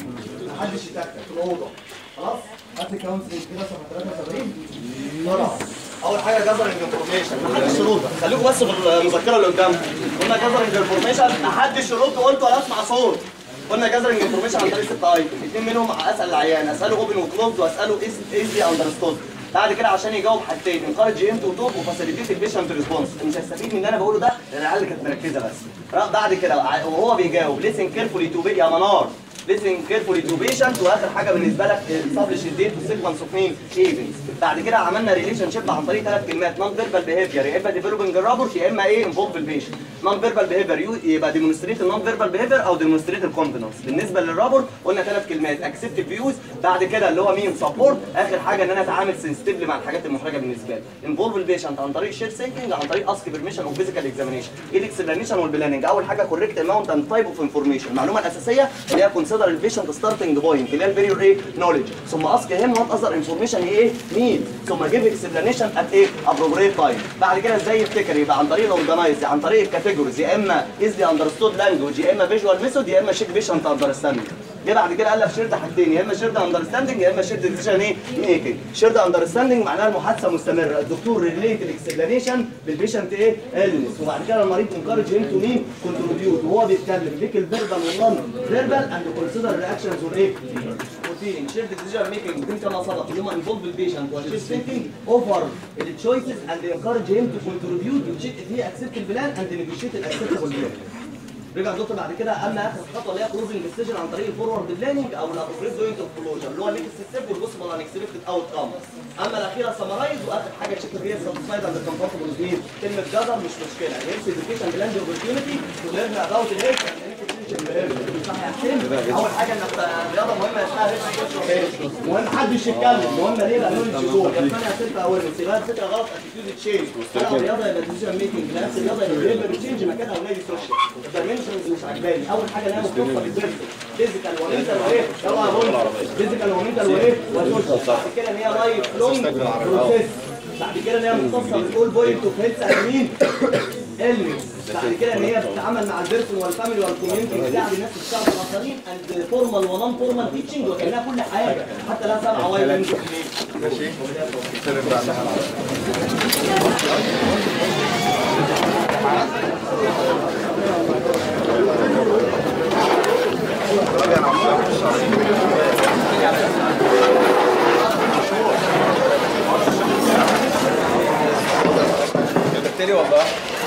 محدش يتكتك في الاوضه. خلاص؟ هات لي كونسلنج كده صفحه 73 بسرعه. اول حاجه جذرنج انفورميشن. محدش يرد، خليكم بس في المذكره اللي قدامكم. قلنا جذرنج انفورميشن محدش يرد قلت ولا اسمع صوت. قلنا جذرنج انفورميشن عن طريق 6 ايتم، 2 منهم اسال العيان، اساله اوبن وكلوز واساله ايزلي اندرستود. بعد كده عشان يجاوب حاجتين انكارج هيم تو توك وفاسيليتيت البيشنت ريسبونس. مش هستفيد من اللي انا بقوله ده لان العيال اللي كانت مركزه بس. بعد كده وهو بيجاوب ليسن كيرفولي تو يا منار ليسن كيرفولي تو بيشنت. واخر حاجه بالنسبه لك استابليش الديت والسيكونس اوف مين؟ ايفنتس. بعد كده عملنا ريليشن شيب عن طريق 3 كلمات: نون فيربال بيهيفير يا اما ديفلوبنج الرابورت يا اما ايه؟ انفولف البيشنت. نون فيربال بيهيفير يبقى ديمونستريت النون فيربال بيهيفير او ديمونستريت الكونفيدنس. بالنسبه للرابورت قلنا 3 كلمات: اكسبت فيوز. بعد كده اللي هو مين؟ سبورت. اخر حاجه ان انا اتعامل سنسيتيفلي مع الحاجات المحرجه بالنسبه لي. انفولف البيشنت عن طريق شير سينكينج، عن طريق اسك بيرميشن اوف فيزيكال اكزامينشن. ايه الاكسبلانيشن والبلاننج؟ اول حاجه كوريكت اماونت اند تايب اوف انفورميشن. المعلومه الاساسيه اللي هي كونسيدر البيشنت ستارتنج بوينت اللي هي الفيريور ايه؟ نوليدج. ثم اسك هيم وات اذر انفورميشن ايه؟ نيد. ثم جيف اكسبلانيشن ات ايه؟ ابروبريت تايم. بعد كده ازاي يفتكر؟ يبقى عن طريق الاورجنايز، عن طريق الكاتيجوريز، يا اما ايزلي اندرستود لانجوج يا اما فيجوال ميثود يا اما شيك بيشنت اندرستاندنج. جه بعد كده قال لك شيرد حاجتين: يا اما شيرد اندرستاندنج يا اما شيرد ديسيجن ايه؟ ميكنج. شيرد اندرستاندنج معناها المحادثه مستمره، الدكتور ريليت الاكسبلانيشن بالبيشنت ايه؟ النس. وبعد كده المريض انكارج هيم تو مين؟ كونتريبيوت وهو بيتكلم ليك الفيربال والنون فيربال اند كونسيدر رياكشنز والايه؟ روتين. شيرد ديسيجن ميكنج دي كما سبق اللي هم انفولف البيشنت والشير ثينكينج اوفر التشويسز اند انكارج هيم تو كونتريبيوت وتشيك if he accept البلان اند نيجوشيت الاكسبتبل بلان. رجع الدكتور بعد كده قال اخر خطوه اللي هي كلوزنج ديسيجن عن طريق الفورورد بلاننج او الابروبريت بوينت اوف كلوجر اللي هو النكست ستيب والبوسيبل ان اكسبكتد اوت كام. اما الاخيره سمرايز واخر حاجه تشيك هي ساتسفايد اند كومفورتبل مين؟ كلمه جذر مش مشكله. هيلث اديوكيشن بلاند اوبورتيونيتي تو ليرن اباوت الهيلث صح يا حسين؟ اول حاجه انك الرياضه مهمه اسمها هيلث. مهم محدش يتكلم، مهمه ليه؟ لانه الجذور يا ثانيه سيلف اويرنس. يبقى الفكره غلط اتيتيود تشينج. لو الرياضه يبقى ديسيجن ميكنج، نفس الرياضه يبقى بيهيفير تشينج مكانها ونادي سوشيال. الدايمنشنز مش عاجباني. اول حاجه انها مختصه بالبيرسون فيزيكال ومنتال وايه؟ يلا يا بونس فيزيكال ومنتال وايه؟ وسوشيال. بعد كده ان هي لايف لونج بروسيس. بعد كده ان هي مختصه بالاول بوينت اوف هيلث اند مين؟ النس. بعد كده ان هي بتتعامل مع البيرسون والفاميلي والكوميونتي بتساعد الناس تساعد الاخرين اند فورمال ونون فورمال تيتشنج وكانها كل حاجه حتى لها 7 وايد. ماشي. تبتدي والله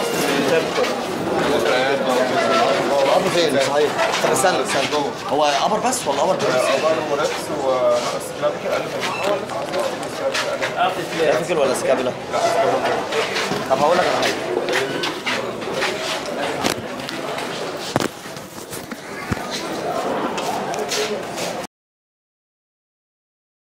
الابر فين صحيح؟ طب استنى هو ابر بس ولا ابر بس؟ ابر ولبس وناقص كلابيكال كلابيكال ولا سكابيلا؟ طب هقول لك على حاجه.